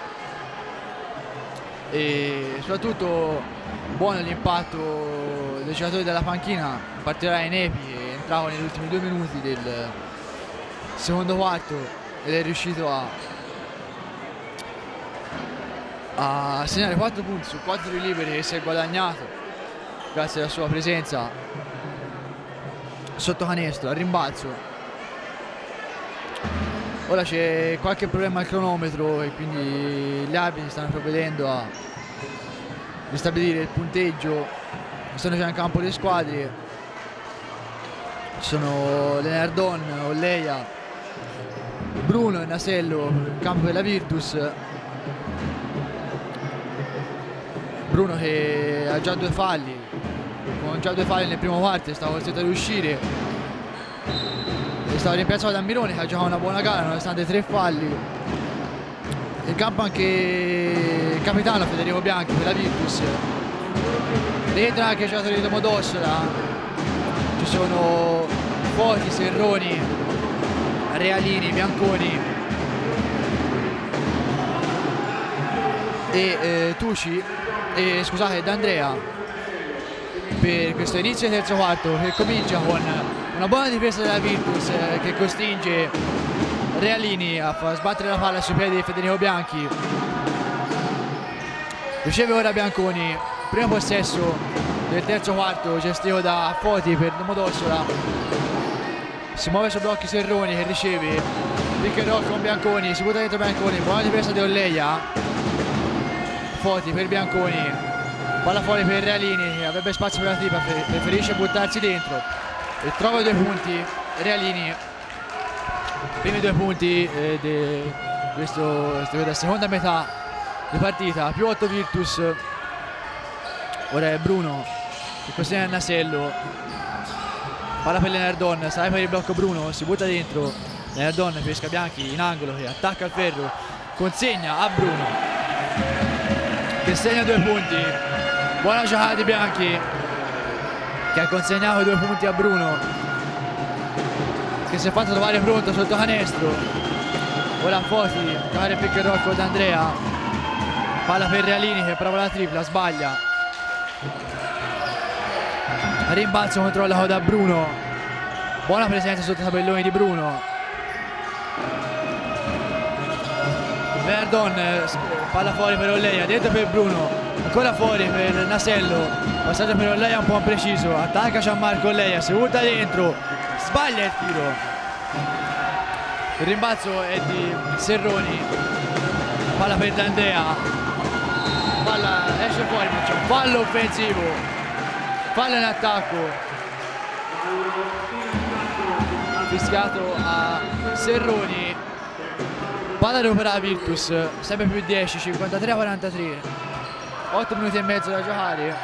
E soprattutto buono l'impatto dei giocatori della panchina, in particolare Nepi, che entrava negli ultimi due minuti del secondo quarto ed è riuscito a, a segnare quattro punti su quattro liberi che si è guadagnato grazie alla sua presenza sotto canestro, al rimbalzo. Ora c'è qualche problema al cronometro e quindi gli arbitri stanno provvedendo a ristabilire il punteggio. Sono già in campo le squadre, ci sono Lenardon, Olleia, Bruno e Nasello in campo per la Virtus. Bruno che ha già due falli, con già due falli nel primo quarto, stava costretto ad uscire. È stato rimpiazzato da Mironi che ha giocato una buona gara nonostante tre falli. In campo anche il capitano Federico Bianchi per la Virtus. Dentro anche i giocatori di Domodossola, ci sono Foti, Serroni, Realini, Bianconi e eh, Tucci e scusate D'Andrea per questo inizio del terzo quarto, che comincia con una buona difesa della Virtus eh, che costringe Realini a far sbattere la palla sui piedi di Federico Bianchi. Riceve ora Bianconi, primo possesso del terzo quarto gestito da Foti per Domodossola. Si muove su blocchi Serroni che riceve pick and roll con Bianconi, si butta dentro Bianconi, buona difesa di Olleia. Foti per Bianconi, palla fuori per Realini che avrebbe spazio per la tripla, preferisce buttarsi dentro e trova due punti Realini. Primi due punti eh, di questa seconda metà di partita, più otto Virtus. Ora è Bruno che consegna a Nasello, palla per Lenardon, sale per il blocco Bruno, si butta dentro, Lenardon pesca Bianchi in angolo che attacca il ferro, consegna a Bruno che segna due punti. Buona giocata di Bianchi che ha consegnato due punti a Bruno, che si è fatto trovare pronto sotto canestro. Ora Foti, giocare pick and roll con Andrea, palla per Realini che prova la tripla, sbaglia. Rimbalzo controllato da Bruno, buona presenza sotto i tabelloni di Bruno. Verdon, palla fuori per Olleia, dentro per Bruno, ancora fuori per Nasello, passaggio per Olleia un po' impreciso, attacca Gianmarco Olleia, si butta dentro, sbaglia il tiro. Il rimbalzo è di Serroni, palla per D'Andrea, palla esce fuori, ma c'è un fallo offensivo, fallo in attacco fischiato a Serroni. Palla recuperata Virtus, sempre più dieci, cinquantatré a quarantatré, otto minuti e mezzo da giocare.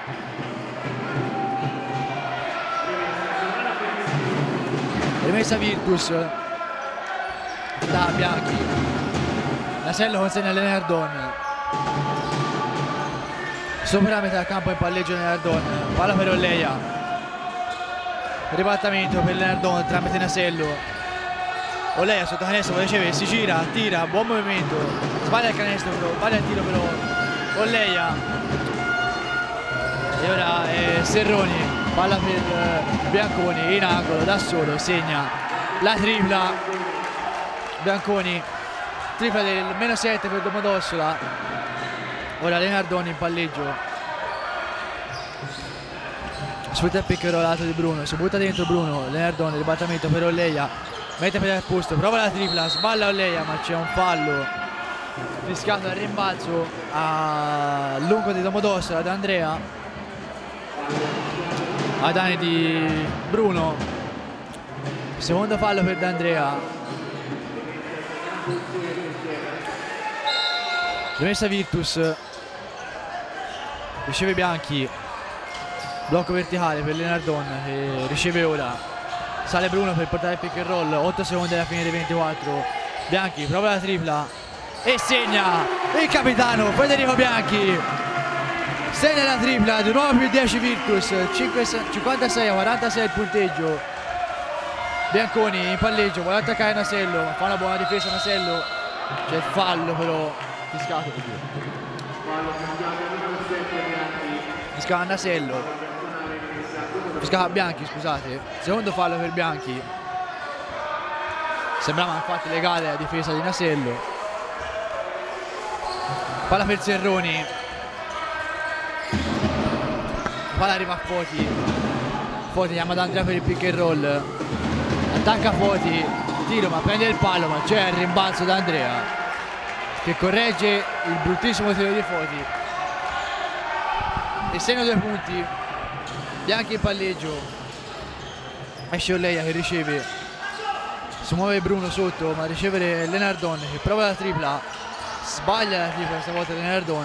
Rimessa Virtus da Bianchi, Nasello consegna Lenardon, sopra la metà campo in palleggio Lenardon, palla per Olleia, ribaltamento per Lenardon tramite Nasello, Oleia sotto canestro, poi riceve, si gira, tira, buon movimento, sbaglia il canestro però, sbaglia il tiro però Oleia. E ora eh, Serroni, palla per eh, Bianconi in angolo, da solo, segna la tripla. Bianconi, tripla del meno sette per Domodossola. Ora Lenardoni in palleggio. Sfrutta il pick and roll lato di Bruno, si butta dentro Bruno, Lenardoni, ribattimento per Oleia, mette per il posto, prova la tripla, sballa Oleia ma c'è un fallo fischiato al rimbalzo a lungo di Domodossola da Andrea a danni di Bruno. Secondo fallo per D'Andrea. Rimessa Virtus, riceve Bianchi, blocco verticale per Lenardon che riceve ora, sale Bruno per portare il pick and roll, otto secondi alla fine dei ventiquattro. Bianchi prova la tripla e segna il capitano Federico Bianchi, segna la tripla di nuovo più dieci Virtus, cinquantasei a quarantasei il punteggio. Bianconi in palleggio, vuole attaccare Nasello, ma fa una buona difesa Nasello, c'è il fallo però fiscato, fiscava Nasello, fiscava Bianchi, scusate, secondo fallo per Bianchi, sembrava infatti legale la difesa di Nasello. Palla per Serroni, palla arriva a Foti, Foti chiama ad Andrea per il pick and roll, attacca Foti, tiro ma prende il palo, ma c'è il rimbalzo da Andrea che corregge il bruttissimo tiro di Foti e segna due punti. Bianchi in palleggio, esce Oleia che riceve, si muove Bruno sotto ma riceve Lenardon che prova la tripla, sbaglia la tripla stavolta Lenardon,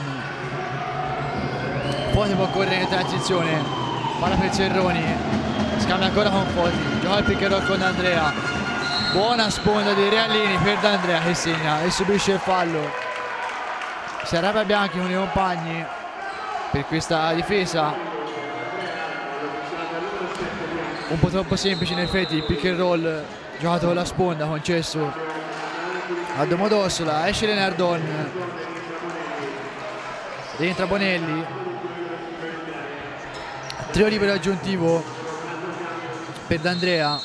Foti può correre in transizione, palla per Serroni, scambia ancora con Foti, gioca il pick and roll con Andrea, buona sponda di Realini per D'Andrea che segna e subisce il fallo. Si arrabbia Bianchi con i compagni per questa difesa un po' troppo semplice in effetti, il pick and roll giocato con la sponda concesso a Domodossola, esce Lenardon, rientra Bonelli, tiro libero aggiuntivo per D'Andrea,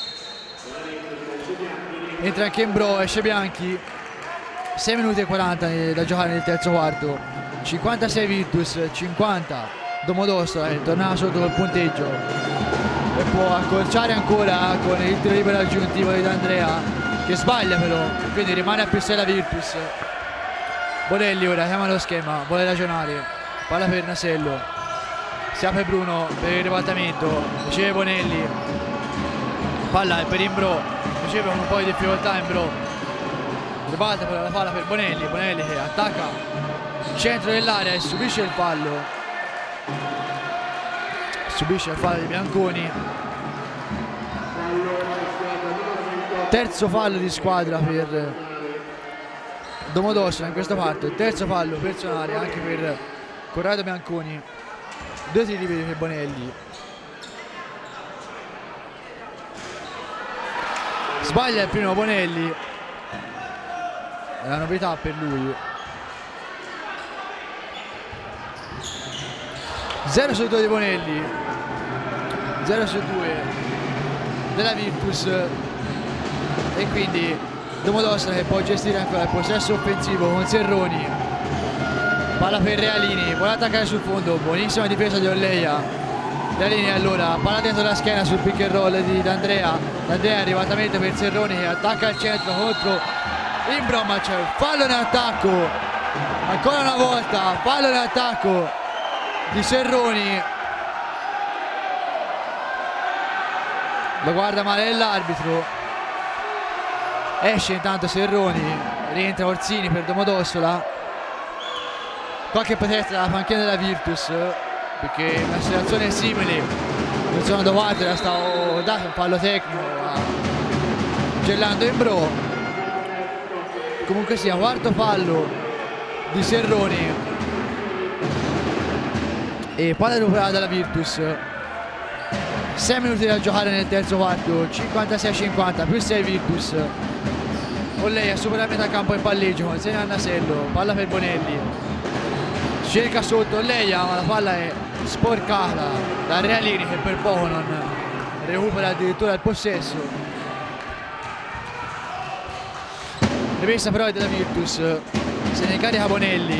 entra anche Imbro, esce Bianchi, sei minuti e quaranta da giocare nel terzo quarto, cinquantasei Virtus, cinquanta Domodossola che tornava sotto col punteggio e può accorciare ancora con il tiro libero aggiuntivo di D'Andrea che sbaglia però, quindi rimane a più sei la Virtus. Bonelli ora chiama lo schema, vuole ragionare, palla per Nasello, si apre Bruno per il ribaltamento, riceve Bonelli, palla per Imbro, riceve un po' di difficoltà Imbro, ribalta però la palla per Bonelli, Bonelli che attacca il centro dell'area e subisce il fallo, subisce il fallo di Bianconi, terzo fallo di squadra per Domodossola in questa parte, terzo fallo personale anche per Corrado Bianconi, due tiri liberi per Bonelli, sbaglia il primo Bonelli, è una novità per lui, zero su due di Bonelli, zero su due della Virtus e quindi Domodossola che può gestire ancora il possesso offensivo con Serroni, palla per Realini, vuole attaccare sul fondo, buonissima difesa di Oleia, Realini allora, palla dentro la schiena sul pick and roll di D'Andrea, D'Andrea arrivatamente per Serroni che attacca al centro contro Imbro, ma c'è fallo in attacco, ancora una volta fallo in attacco di Serroni, lo guarda male l'arbitro, esce intanto Serroni, rientra Orsini per Domodossola, qualche protesta dalla panchina della Virtus perché una situazione simile non sono davanti, era stato dato un fallo tecnico a Gerlando Imbro, comunque sia quarto fallo di Serroni e palla recuperata dalla Virtus, sei minuti da giocare nel terzo quarto, cinquantasei a cinquanta più sei Virtus, Olleia supera a metà campo in palleggio, consegna a Nasello, palla per Bonelli, cerca sotto Olleia ma la palla è sporcata da Realini che per poco non recupera addirittura il possesso. Rimessa però della Virtus, se ne carica Bonelli,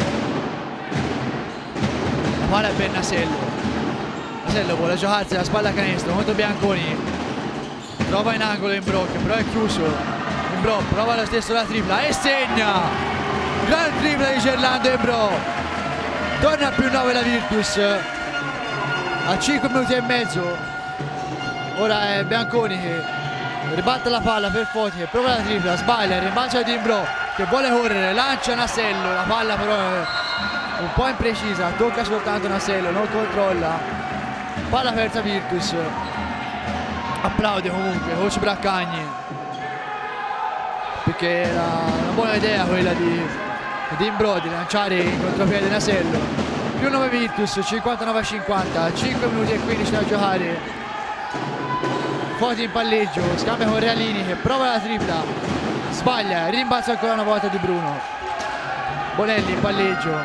la palla è per Nasello, Nasello vuole giocarsi la spalla a canestro contro Bianconi, trova in angolo Imbrocco però è chiuso. Imbro prova lo stesso la tripla e segna, gran tripla di Gerlando Imbro, torna a più nove la Virtus a cinque minuti e mezzo. Ora è Bianconi che ribatte la palla per Foti che prova la tripla, sbaglia, rimbalza di Imbro che vuole correre, lancia Nasello, la palla però è un po' imprecisa, tocca soltanto Nasello, non controlla, palla persa Virtus. Applaude comunque coach Braccagni perché era una buona idea quella di, di Imbro di lanciare in contropiede Nasello. Più nove Virtus, cinquantanove a cinquanta, cinque minuti e quindici da giocare. Foti in palleggio, scambia con Realini che prova la tripla, sbaglia, rimbalza ancora una volta di Bruno. Bonelli in palleggio,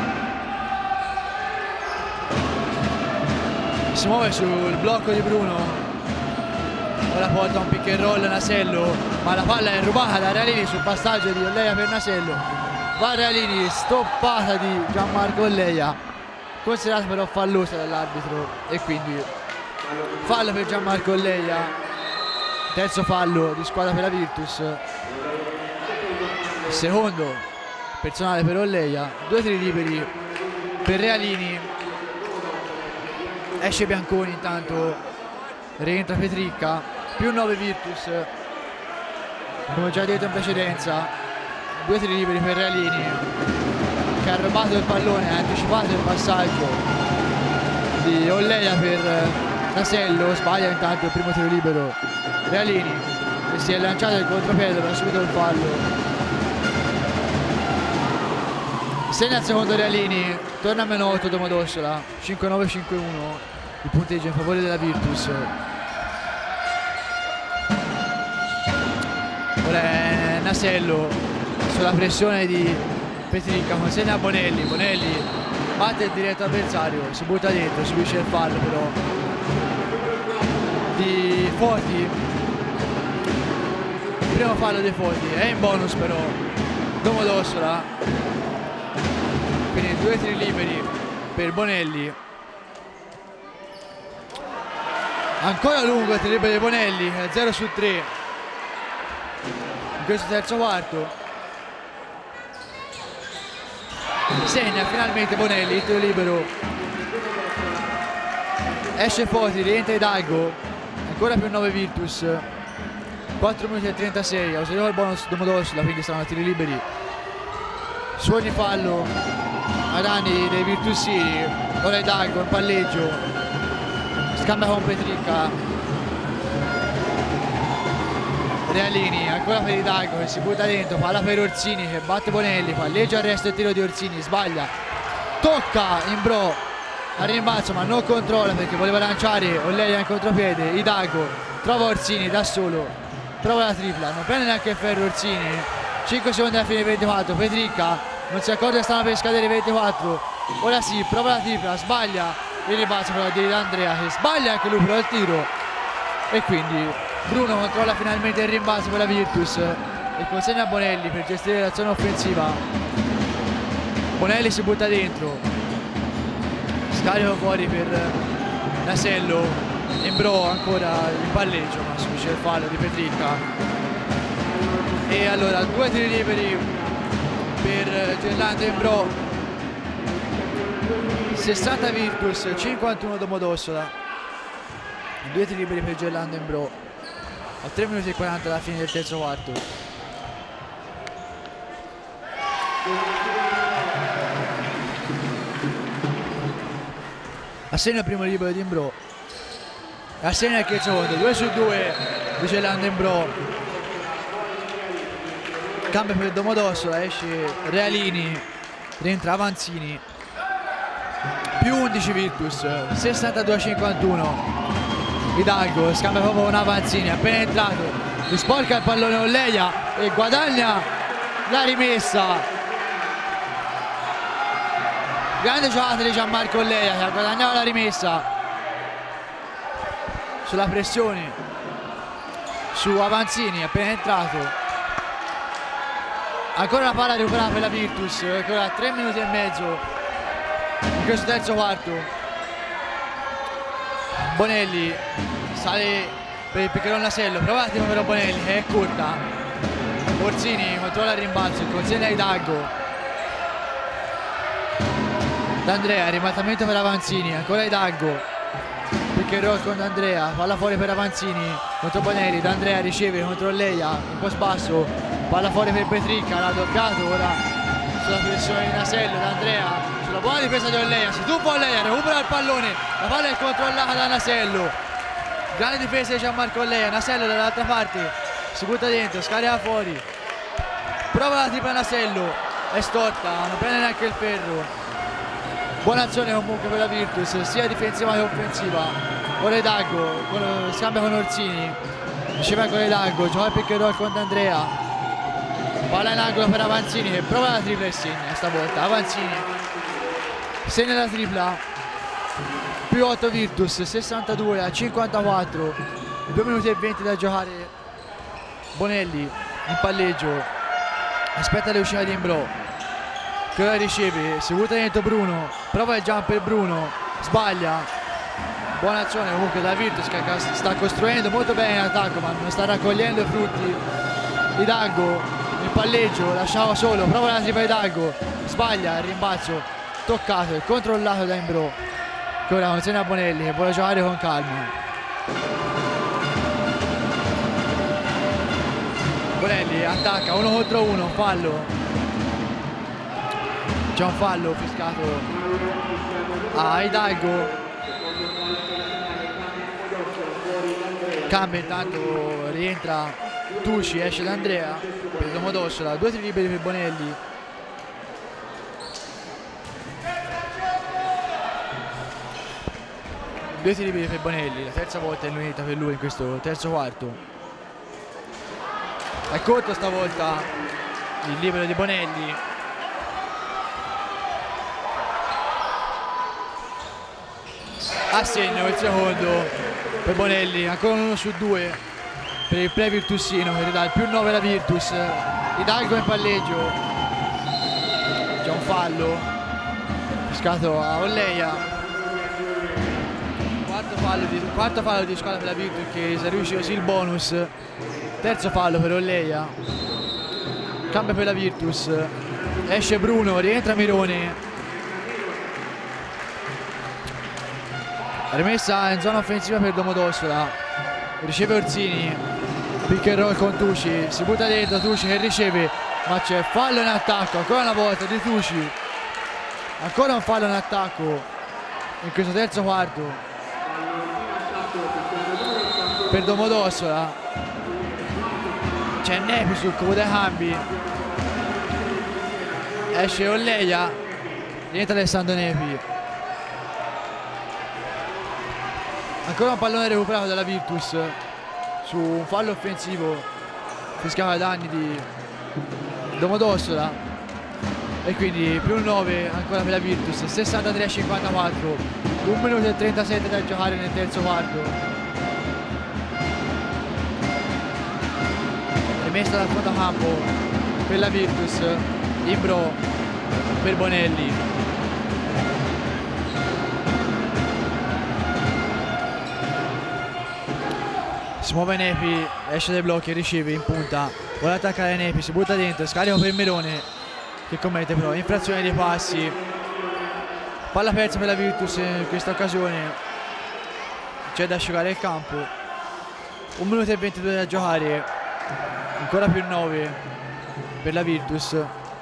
si muove sul blocco di Bruno. Ora porta un pick and roll Nasello, ma la palla è rubata da Realini sul passaggio di Olleia per Nasello. Va Realini, stoppata di Gianmarco Olleia, considerata però fallosa dall'arbitro e quindi fallo per Gianmarco Olleia, terzo fallo di squadra per la Virtus, secondo personale per Olleia, due tiri liberi per Realini, esce Bianconi intanto, rientra Petricca. Più nove Virtus, come già detto in precedenza, due tiri liberi per Realini che ha rubato il pallone, ha anticipato il passaggio di Olleia per Nasello, sbaglia intanto il primo tiro libero Realini che si è lanciato il contropiede per subito il fallo, segna il secondo Realini, torna a meno otto Domodossola, cinque nove cinque uno il punteggio in favore della Virtus. Ora è Nasello sulla pressione di Petricca, consegna a Bonelli, Bonelli batte il diretto avversario, si butta dentro, subisce il fallo però di Foti, il primo fallo di Foti, è in bonus però Domodossola, quindi due tiri liberi per Bonelli, ancora lungo il tiro libero di Bonelli, zero su tre in questo terzo quarto, segna finalmente Bonelli il tiro libero, esce Foti, rientra Hidalgo, ancora più nove Virtus, quattro minuti e trentasei, ha usato il bonus Domodossola, quindi saranno tiri liberi su ogni fallo ai danni dei Virtusini. Ora Hidalgo in palleggio, scambia con Petricca, Realini ancora per Hidalgo che si butta dentro, palla per Orsini che batte Bonelli, palleggia il resto del tiro di Orsini, sbaglia, tocca Imbro al rimbalzo ma non controlla perché voleva lanciare Olleia in contropiede. Hidalgo trova Orsini da solo, trova la tripla, non prende neanche il ferro Orsini, cinque secondi alla fine ventiquattro, Petricca non si accorge che stanno per scadere ventiquattro, ora sì, prova la tripla, sbaglia il rimbalzo però di Andrea che sbaglia anche lui però il tiro e quindi Bruno controlla finalmente il rimbalzo per la Virtus e consegna a Bonelli per gestire l'azione offensiva. Bonelli si butta dentro, scarico fuori per Nasello, Imbro ancora in palleggio ma subisce il fallo di Petricca e allora due tiri liberi per Gerlando Imbro, sessanta Virtus, cinquantuno Domodossola, due tiri liberi per Gerlando Imbro a tre minuti e quaranta alla fine del terzo quarto. Assegna il primo libero di Imbro, assegna anche il secondo, due su due di Gerlando Imbro, cambia per Domodossola, esce Realini, rientra Avanzini, più undici Virtus, sessantadue a cinquantuno. Hidalgo scambia proprio con Avanzini, appena entrato sporca il pallone Olleia e guadagna la rimessa. Grande giocata di Gianmarco Olleia che ha guadagnato la rimessa sulla pressione su Avanzini, appena entrato. Ancora la palla recuperata per la Virtus, ancora tre minuti e mezzo in questo terzo quarto. Bonelli sale per il piccherone Nasello, prova l'attimo per Bonelli che è corta. Orsini controlla il rimbalzo, consegna ai Dago. D'Andrea, ribaltamento per Avanzini, ancora ai Dago. Pick and roll con D'Andrea, palla fuori per Avanzini contro Bonelli. D'Andrea riceve contro Olleia, un po' spasso, palla fuori per Petricca, l'ha doppiato ora sulla pressione di Nasello. D'Andrea sulla buona difesa di Olleia, si tuffa Olleia, recupera il pallone, la palla è controllata da Nasello. Grande difesa di Gianmarco Olleia, Nasello dall'altra parte si butta dentro, scarica fuori, prova la tripla Nasello, è storta, non prende neanche il ferro. Buona azione comunque per la Virtus, sia difensiva che offensiva. Ora Dago, scambia con Orsini, riceve ancora Dago, gioca il pick and roll con D'Andrea, palla in angolo per Avanzini che prova la tripla e segna stavolta. Avanzini segna la tripla, più otto Virtus, sessantadue a cinquantaquattro, due minuti e venti da giocare. Bonelli in palleggio, aspetta le uscite di Imbro che ora riceve, si butta dentro Bruno, prova il jump per Bruno, sbaglia. Buona azione comunque da Virtus che sta costruendo molto bene in attacco ma non sta raccogliendo i frutti. Hidalgo in palleggio, lasciava solo, prova la tripla Hidalgo, sbaglia il rimbalzo toccato e controllato da Imbro che ora consegna a Bonelli che vuole giocare con calma. Bonelli attacca uno contro uno, fallo. C'è un fallo fiscato a Hidalgo. Cambia intanto, rientra Tucci, esce D'Andrea per Domodossola, due tiri liberi per Bonelli. Due tiri liberi per Bonelli, la terza volta è lunetta per lui in questo terzo quarto. È corto stavolta il libero di Bonelli. A segno il secondo per Bonelli, ancora uno su due per il play virtusino che ridà il più nove la Virtus. Hidalgo in palleggio, c'è un fallo fiscato a Olleia, quarto fallo di, quarto fallo di squadra per la Virtus che eseguisce così il bonus. Terzo fallo per Olleia, cambia per la Virtus, esce Bruno, rientra Mirone. Rimessa in zona offensiva per Domodossola, riceve Orsini, pick and roll con Tucci, si butta dentro Tucci che riceve ma c'è fallo in attacco ancora una volta di Tucci, ancora un fallo in attacco in questo terzo quarto per Domodossola. C'è Nepi sul cubo dei cambi, esce Olleia, rientra Alessandro Nepi. Ancora un pallone recuperato dalla Virtus su un fallo offensivo fischiato ai danni di Domodossola e quindi più nove ancora per la Virtus, sessantatré a cinquantaquattro, un minuto e trentasette da giocare nel terzo quarto. Rimessa dal fondo campo per la Virtus, Imbro per Bonelli. Si muove Nepi, esce dai blocchi e riceve in punta, vuole attaccare Nepi, si butta dentro, scarico per Mirone che commette però infrazione dei passi. Palla persa per la Virtus in questa occasione, c'è da asciugare il campo. Un minuto e ventidue da giocare, ancora più nove per la Virtus.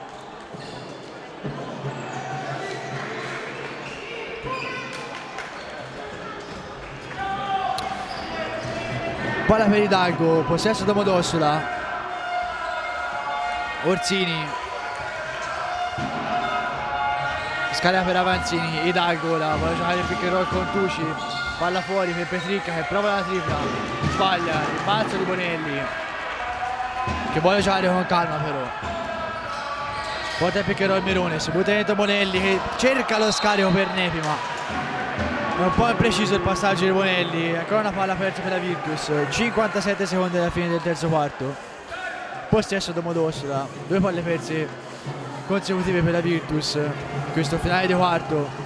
Palla per Hidalgo, possesso Domodossola, Orsini, scarica per Avanzini, Hidalgo ora vuole giocare il pick and roll con Tucci, palla fuori per Petricca che prova la tripla, sbaglia, il balzo di Bonelli, che vuole giocare con calma però. Porta il pick and roll Mirone, si butta dentro Bonelli che cerca lo scarico per Nepi, ma è un po' impreciso il passaggio di Bonelli. Ancora una palla persa per la Virtus, cinquantasette secondi alla fine del terzo quarto. Possesso Domodossola, due palle perse consecutive per la Virtus in questo finale di quarto.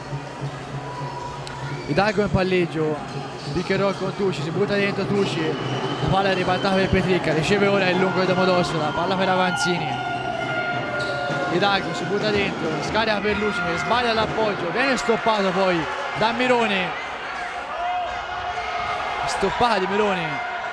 Hidalgo in palleggio, pick and roll con Tucci, si butta dentro Tucci, la palla è ribaltata per Petricca, riceve ora il lungo di Domodossola, palla per Avanzini. Hidalgo si butta dentro, scarica per Luci che sbaglia l'appoggio, viene stoppato poi da Mirone, stoppata di Mirone.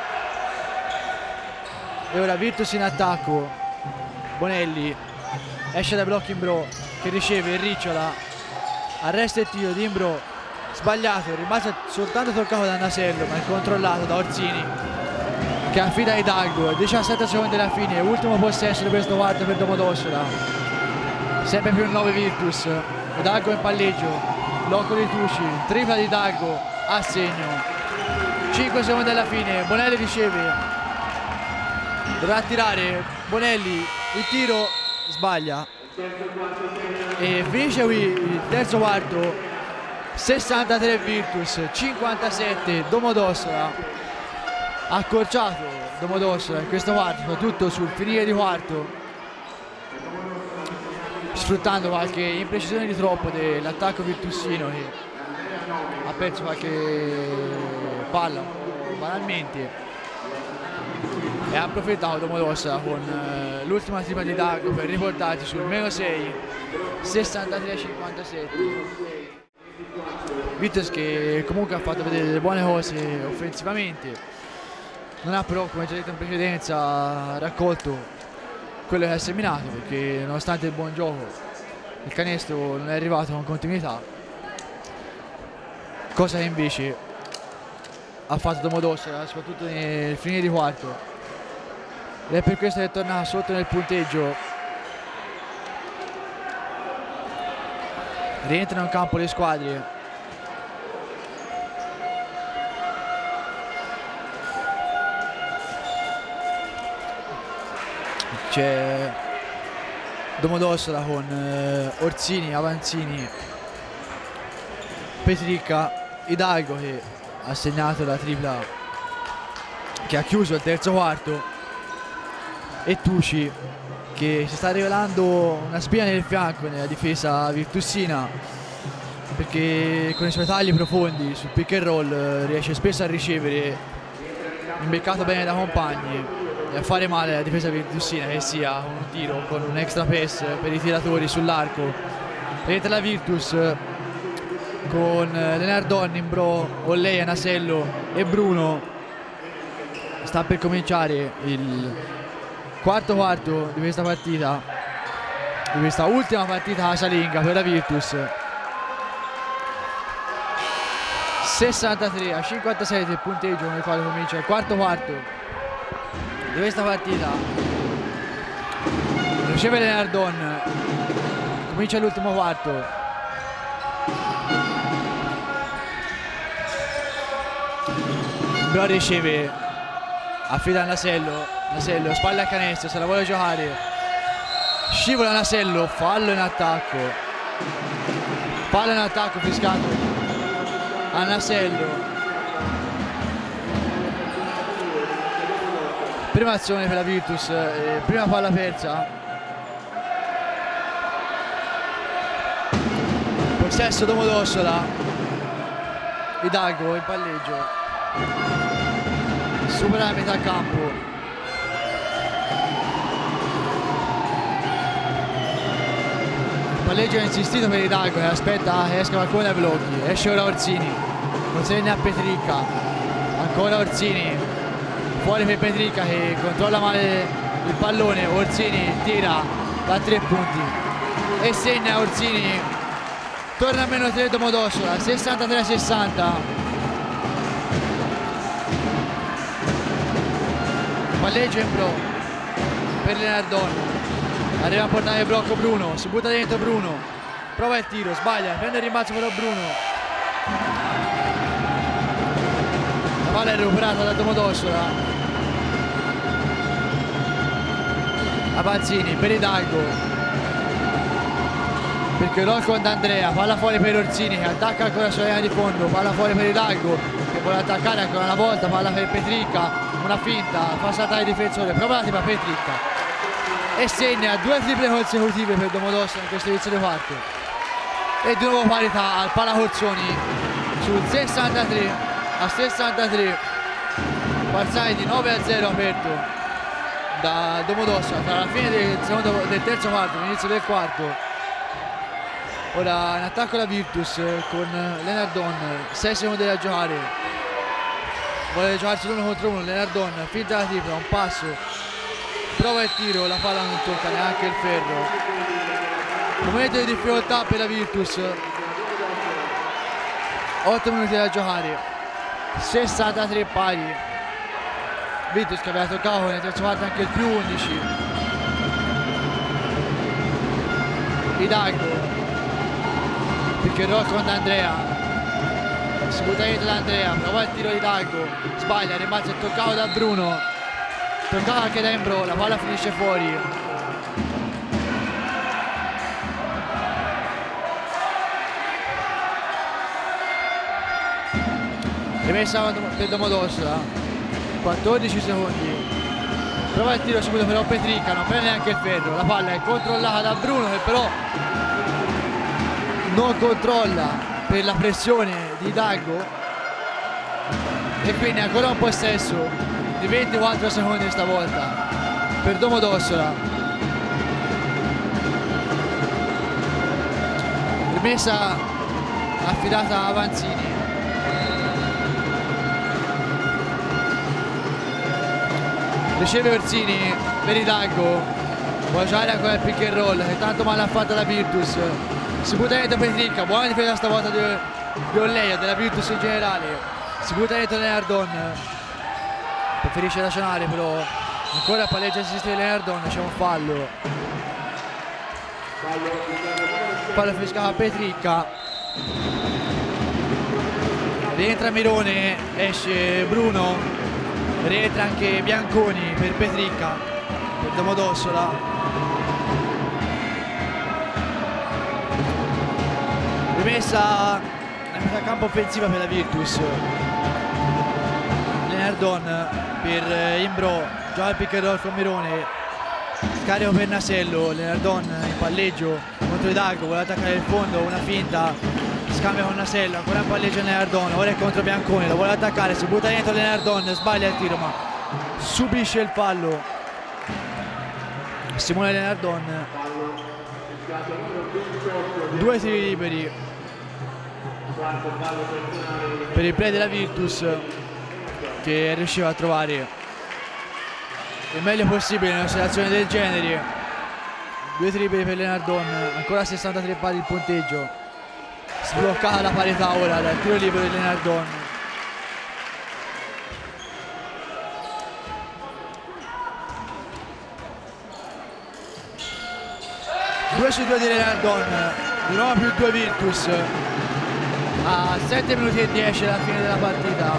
E ora Virtus in attacco, Bonelli esce dai blocchi Imbro che riceve e ricciola, arresta il tiro di Imbro, sbagliato, rimase soltanto toccato da Nasello ma è controllato da Orsini che affida a Hidalgo. Diciassette secondi alla fine, ultimo possesso di questo quarto per Domodossola, sempre più nove Virtus. Hidalgo in palleggio, blocco di Tucci, tripla di Hidalgo a segno, cinque secondi alla fine. Bonelli riceve, dovrà tirare Bonelli, il tiro sbaglia e finisce qui il terzo quarto. Sessantatré Virtus, cinquantasette Domodossola. Accorciato Domodossola in questo quarto, soprattutto sul finire di quarto, sfruttando qualche imprecisione di troppo dell'attacco virtusino che ha perso qualche palla banalmente, e ha approfittato Domodossola con eh, l'ultima tripla di Hidalgo per riportarsi sul meno sei, sessantatré a cinquantasette. Virtus che comunque ha fatto vedere delle buone cose offensivamente, non ha però, come già detto in precedenza, raccolto quello che ha seminato, perché nonostante il buon gioco il canestro non è arrivato con continuità, cosa che invece ha fatto Domodossola soprattutto nel finire di quarto, ed è per questo che torna sotto nel punteggio. Rientrano in campo le squadre. C'è Domodossola con eh, Orsini, Avanzini, Petricca, Hidalgo che ha segnato la tripla che ha chiuso il terzo quarto, e Tucci che si sta rivelando una spina nel fianco nella difesa virtusina, perché con i suoi tagli profondi sul pick and roll eh, riesce spesso a ricevere imbeccato bene da compagni e a fare male la difesa virtusina, che sia con un tiro, con un extra pass per i tiratori sull'arco. Vedete la Virtus con Lenardon, Imbro, Ollei, Nasello e Bruno. Sta per cominciare il quarto quarto di questa partita, di questa ultima partita casalinga per la Virtus. sessantatré a cinquantasette il punteggio con il quale comincia il quarto quarto di questa partita. Riceve Lenardon, comincia l'ultimo quarto. Imbro riceve, affida a Nasello, Nasello spalla a canestro, se la vuole giocare, scivola Nasello, fallo in attacco, fallo in attacco fiscato a Nasello. Prima azione per la Virtus, eh, prima palla persa, possesso Domodossola, Hidalgo in palleggio, supera la metà campo, il palleggio è insistito per Hidalgo che aspetta che esca qualcuno dai blocchi, esce ora Orsini, consegna a Petricca, ancora Orsini, fuori per Petricca che controlla male il pallone. Orsini tira da tre punti e segna Orsini, torna a meno tre Domodossola, sessantatré a sessanta. Palleggio in pro per Lenardon, arriva a portare il blocco Bruno, si butta dentro Bruno, prova il tiro, sbaglia, prende il rimbalzo però Bruno, la palla è recuperata da Domodossola. Avanzini per Hidalgo, perché roll con D'Andrea, palla fuori per Orsini che attacca ancora sulla linea di fondo, palla fuori per Hidalgo che vuole attaccare ancora una volta, palla per Petricca, una finta, fa saltare il difensore, prova la tipa Petricca e segna due triple consecutive per Domodossola in questo inizio di quarto e di nuovo parità al Pala Corsoni sul sessantatré a sessantatré, parziale di nove a zero aperto da Domodossola tra la fine del, secondo, del terzo quarto e l'inizio del quarto. Ora in attacco la Virtus con Lenardon, sei secondi da giocare, vuole giocarsi l'uno contro uno. Lenardon finta la tripla, un passo, prova il tiro, la palla non tocca neanche il ferro. Momento di difficoltà per la Virtus, otto minuti da giocare, sessantatré pari. Virtus che aveva toccato nel terzo quarto anche il più undici. Hidalgo pick and roll con D'Andrea, si butta dietro D'Andrea, prova il tiro di Hidalgo, sbaglia, rimbalzo è toccato da Bruno, toccato anche da Imbro, la palla finisce fuori. Rimessa per Domodossola, quattordici secondi, prova il tiro subito però Petricca, non prende neanche il ferro, la palla è controllata da Bruno che però non controlla per la pressione di Hidalgo e quindi ancora un possesso di ventiquattro secondi stavolta per Domodossola. Rimessa affidata a Avanzini, riceve Orsini per Hidalgo, vuole giocare ancora il pick and roll che tanto male ha fatto la Virtus. Si butta dentro Petricca, buona difesa stavolta di, di Olleia, della Virtus in generale. Si butta dentro Lenardon, preferisce ragionare però, ancora a palleggia il sistema di Lenardon, c'è un fallo. Fallo fiscale a Petricca. Rientra Mirone, esce Bruno, rientra anche Bianconi per Petricca, per Domodossola. Rimessa in metà campo offensiva per la Virtus. Lenardon per Imbro, gioca il pick and roll con Mirone, scarico per Nasello. Lenardon in palleggio contro Hidalgo, vuole attaccare il fondo, una finta, scambia con Nasello, ancora in palleggio Lenardon, ora è contro Bianconi, lo vuole attaccare, si butta dentro Lenardon, sbaglia il tiro ma subisce il fallo Simone Lenardon. Due tiri liberi per il play della Virtus che riusciva a trovare il meglio possibile in una situazione del genere. Due tiri liberi per Lenardon, ancora sessantatré pari il punteggio, sbloccata la parità ora dal tiro libero di Lenardon. due su due di Lenardon, di nuovo più due Virtus a sette minuti e dieci alla fine della partita.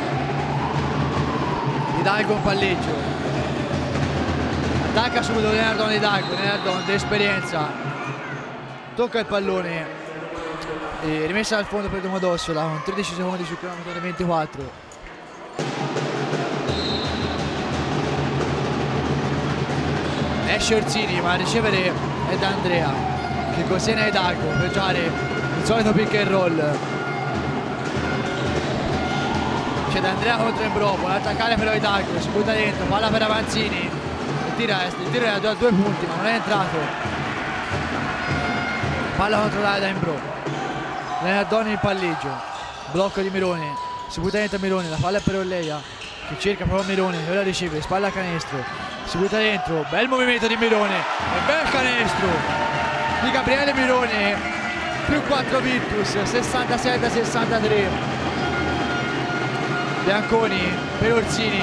Hidalgo in palleggio, attacca subito Lenardon. Hidalgo, Lenardon d'esperienza, tocca il pallone e rimessa al fondo per Domodossola con tredici secondi sul cronometro ventiquattro. Esce Orsini ma a ricevere è D'Andrea che consegna Hidalgo per giocare il solito pick and roll. C'è D'Andrea contro Imbro, vuole attaccare però Hidalgo, si butta dentro, palla per Avanzini, il tiro, il tiro era da due punti ma non è entrato. Palla controllata da Imbro, Lenardon in palleggio, blocco di Mirone, si butta dentro Mirone, la palla è per Olleia che cerca proprio Mirone che ora riceve, spalla a canestro, si butta dentro, bel movimento di Mirone e bel canestro di Gabriele Mirone, più quattro Virtus, sessantasette a sessantatré. Bianconi per Orsini,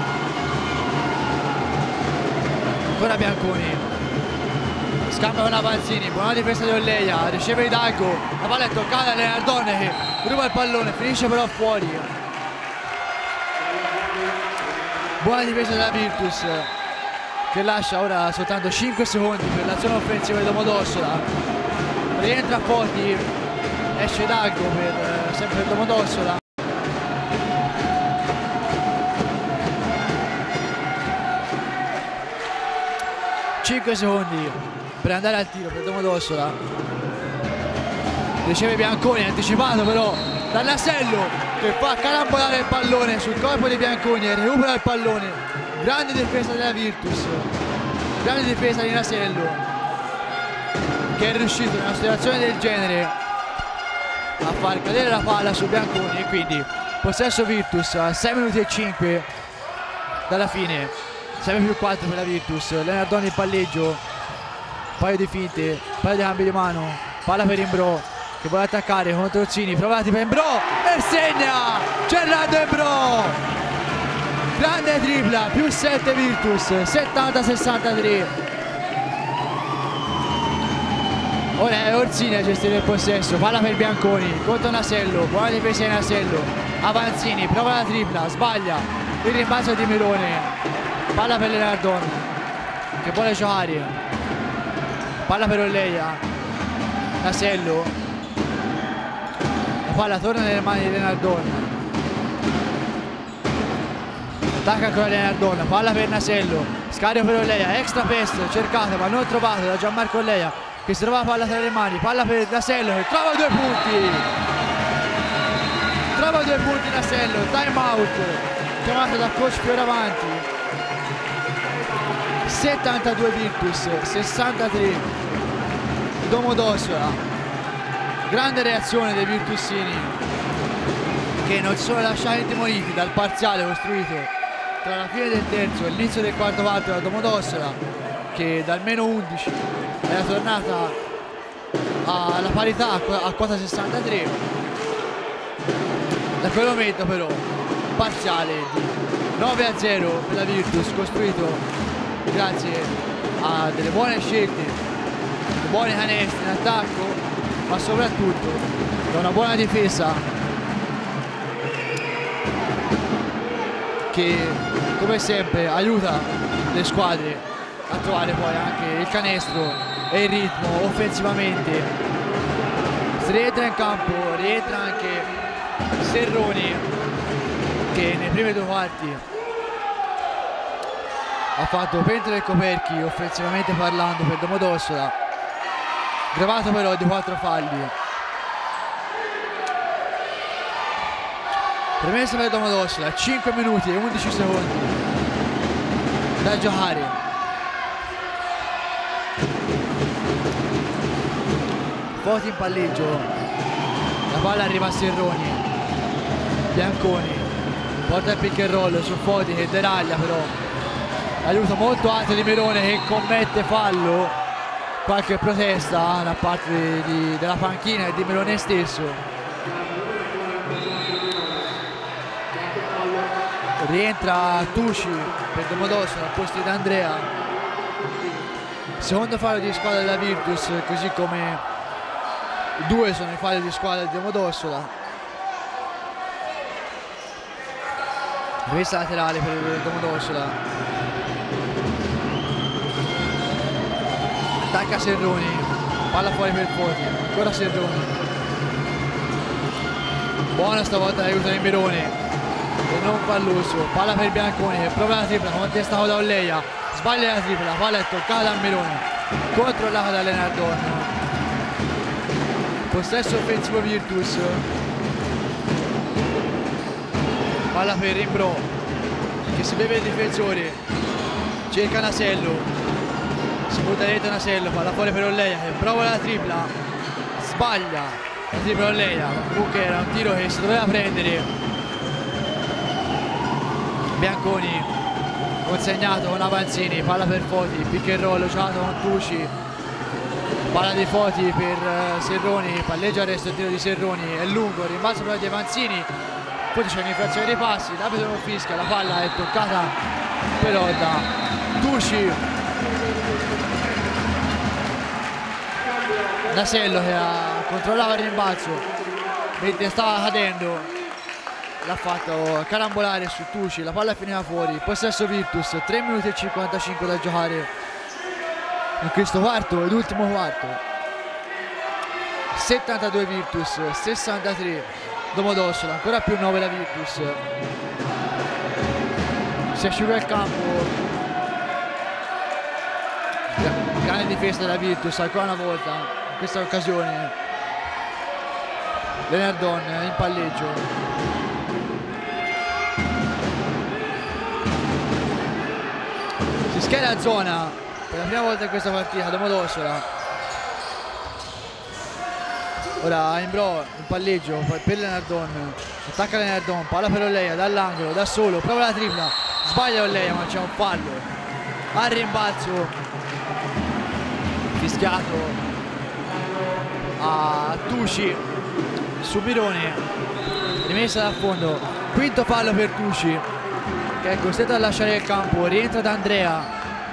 ancora Bianconi, scambia con Avanzini, buona difesa di Olleia, riceve Hidalgo, la palla è toccata a Lenardon che ruba il pallone, finisce però fuori. Buona difesa della Virtus, che lascia ora soltanto cinque secondi per l'azione offensiva di Domodossola. Rientra Foti, esce Dago per eh, sempre per Domodossola. cinque secondi per andare al tiro per Domodossola. Riceve Bianconi, anticipato però da Nasello che fa carambolare il pallone sul corpo di Bianconi e recupera il pallone. Grande difesa della Virtus, grande difesa di Nasello che è riuscito in una situazione del genere a far cadere la palla su Bianconi e quindi possesso Virtus a sei minuti e cinque dalla fine, sei più quattro per la Virtus. Lenardoni in palleggio, paio di finte, paio di cambi di mano, palla per Imbro che vuole attaccare contro Orsini, provati per Imbro e segna Gerardo Imbro, grande tripla, più sette Virtus, settanta sessantatré. Ora è Orsini a gestire il possesso, palla per Bianconi contro Nasello, buona difesa di Nasello, Avanzini prova la tripla, sbaglia, il rimbalzo di Mirone, palla per Lenardon che vuole giocare, palla per Olleia, Nasello, la palla torna nelle mani di Lenardon, attacca ancora Lenardon, palla per Nasello, scarico per Olleia, extra pest cercato ma non trovato da Gianmarco Olleia che si trova la palla tra le mani, palla per Nasello che trova due punti, trova due punti Nasello, time out chiamato da coach Fioravanti. settantadue Virtus, sessantatré Domodossola. Grande reazione dei virtusini che non si sono lasciati intimoriti dal parziale costruito tra la fine del terzo e l'inizio del quarto quarto da Domodossola, che dal meno undici era tornata alla parità a quota sessantatré. Da quel momento però parziale di nove a zero per la Virtus, costruito grazie a delle buone scelte, dei buoni canestri in attacco, ma soprattutto da una buona difesa che come sempre aiuta le squadre a trovare poi anche il canestro e il ritmo offensivamente. Si rientra in campo, rientra anche Serroni che nei primi due quarti ha fatto pentole e coperchi offensivamente parlando per Domodossola, gravato però di quattro falli. Premessa per Domodossola, cinque minuti e undici secondi da giocare. Foti in palleggio, la palla arriva a Serroni, Bianconi porta il pick and roll su Foti che deraglia però, aiuto molto alto di Mirone che commette fallo, qualche protesta da parte di, della panchina e di Mirone stesso. Rientra Tucci per Domodossola al posto di Andrea, secondo fallo di squadra della Virtus, così come due sono i falli di squadra di Domodossola. Rimessa laterale per Domodossola, attacca Serroni, palla fuori per Foti, ancora Serroni, buona stavolta l'aiuto di Mirone e non fa l'uso, palla per Bianconi che prova la tripla, contestato da Olleia, sbaglia la tripla, la palla è toccata da Mirone, controllata da Lenardon. Possesso offensivo Virtus, palla per Imbro che si beve il difensore, cerca Nasello, si butta dentro Nasello, palla fuori per Olleia che prova la tripla, sbaglia la tripla Olleia, comunque era un tiro che si doveva prendere. Bianconi consegnato con Avanzini, palla per Foti, pick and roll giocato con Tucci, palla di Foti per uh, Serroni, palleggia il resto, il tiro di Serroni è lungo, rimbalzo per di Avanzini, poi c'è un'infrazione dei passi, l'arbitro non fischia, la palla è toccata però da Tucci. Nasello che ha controllato il rimbalzo mentre stava cadendo, l'ha fatto carambolare su Tuci, la palla finiva fuori, possesso Virtus, tre minuti e cinquantacinque da giocare in questo quarto ed ultimo quarto. settantadue Virtus, sessantatré Domodossola, ancora più nove la Virtus. Si asciuga il campo. Grande difesa della Virtus ancora una volta in questa occasione. Lenardon in palleggio. Si schiera a zona per la prima volta in questa partita Domodossola. Ora Imbro in palleggio per Lenardon, attacca Lenardon, palla per Olleia dall'angolo, da solo, prova la tripla, sbaglia Olleia ma c'è un fallo al rimbalzo fischiato a Tuci su Mirone, rimessa da fondo, quinto fallo per Tuci che è costretto a lasciare il campo, rientra da Andrea.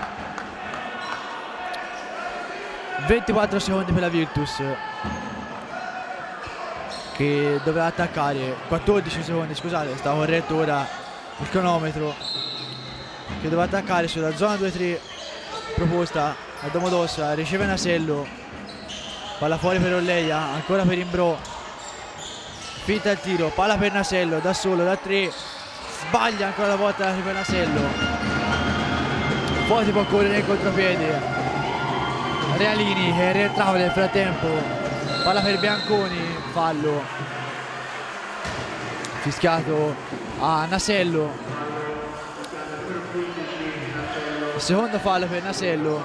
ventiquattro secondi per la Virtus che doveva attaccare, quattordici secondi, scusate, sta corretto ora il cronometro, che doveva attaccare sulla zona due tre proposta a Domodossola, riceve Nasello, palla fuori per Olleia, ancora per Imbro, finta il tiro, palla per Nasello, da solo, da tre, sbaglia ancora una volta per Nasello, poi si può correre in contropiede, Realini che è rientrato nel frattempo, palla per Bianconi, fallo fischiato a Nasello, secondo fallo per Nasello,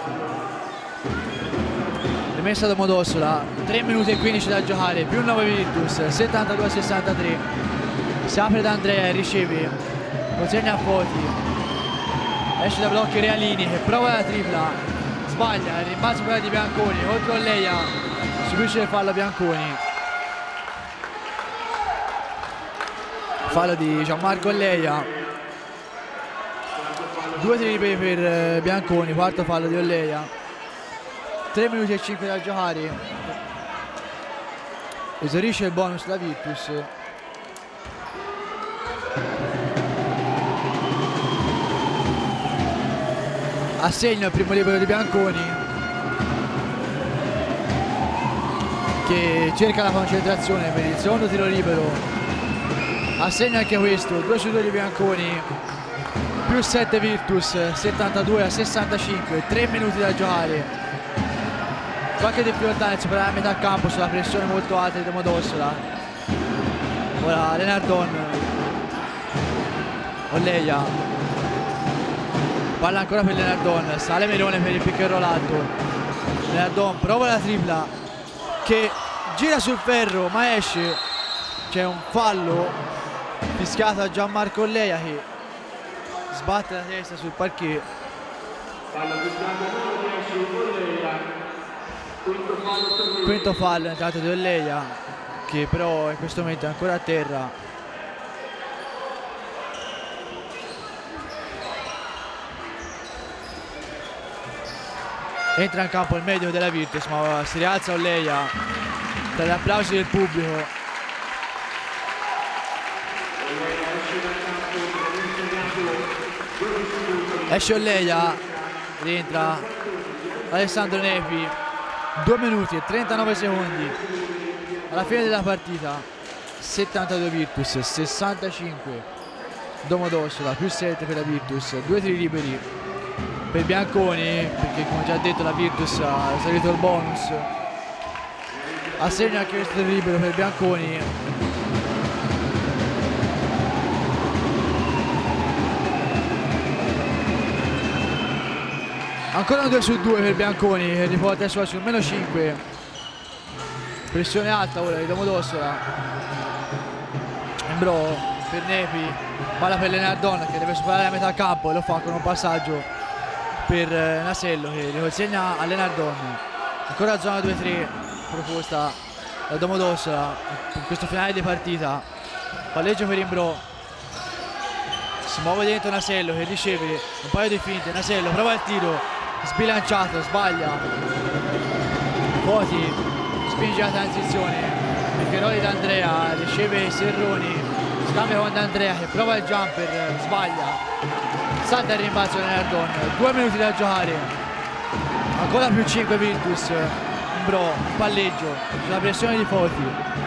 rimessa Domodossola, tre minuti e quindici da giocare, più nove Virtus, settantadue a sessantatré, si apre da Andrea e riceve, consegna a Foti, esce da blocchi Realini che prova la tripla, sbaglia, il rimbalzo quella di Bianconi, contro Olleia, subisce il fallo Bianconi, fallo di Gianmarco Olleia, due tiri per Bianconi, quarto fallo di Olleia, tre minuti e cinque da giocare, esaurisce il bonus da Virtus. Assegna il primo libero di Bianconi che cerca la concentrazione per il secondo tiro libero, assegna anche questo, due su due di Bianconi, più sette Virtus, settantadue a sessantacinque, tre minuti da giocare, qualche difficoltà nel superare la metà campo sulla pressione molto alta di Domodossola. Ora Lenardon, Olleia, palla ancora per Lenardon, sale Melone per il pick and roll alto, Lenardon prova la tripla che gira sul ferro ma esce, c'è un fallo fischiato a Gianmarco Olleia che sbatte la testa sul parquet. Quinto fallo intanto di Olleia che però in questo momento è ancora a terra. Entra in campo il medico della Virtus ma si rialza Olleia tra gli applausi del pubblico. Esce Olleia, rientra Alessandro Nepi, due minuti e trentanove secondi alla fine della partita, settantadue Virtus, sessantacinque Domodossola, più sette per la Virtus, due tiri liberi per Bianconi perché come già detto la Virtus ha esaurito il bonus, assegna anche questo tiro libero per Bianconi. Ancora un due su due per Bianconi che riporta adesso sul meno cinque, pressione alta ora di Domodossola, Imbro per Nepi, palla per Lenardon che deve superare la metà campo e lo fa con un passaggio per Nasello che li consegna a Lenardon, ancora zona due tre proposta da Domodossola in questo finale di partita, palleggio per Imbro, si muove dentro Nasello che riceve un paio di finte, Nasello prova il tiro, sbilanciato, sbaglia, Foti spinge la transizione, il Cheroli d'Andrea riceve Serroni, scambia con D'Andrea che prova il jumper, sbaglia, salta il rimbalzo Lenardon, due minuti da giocare, ancora più cinque Virtus, Imbro, palleggio, sulla pressione di Foti,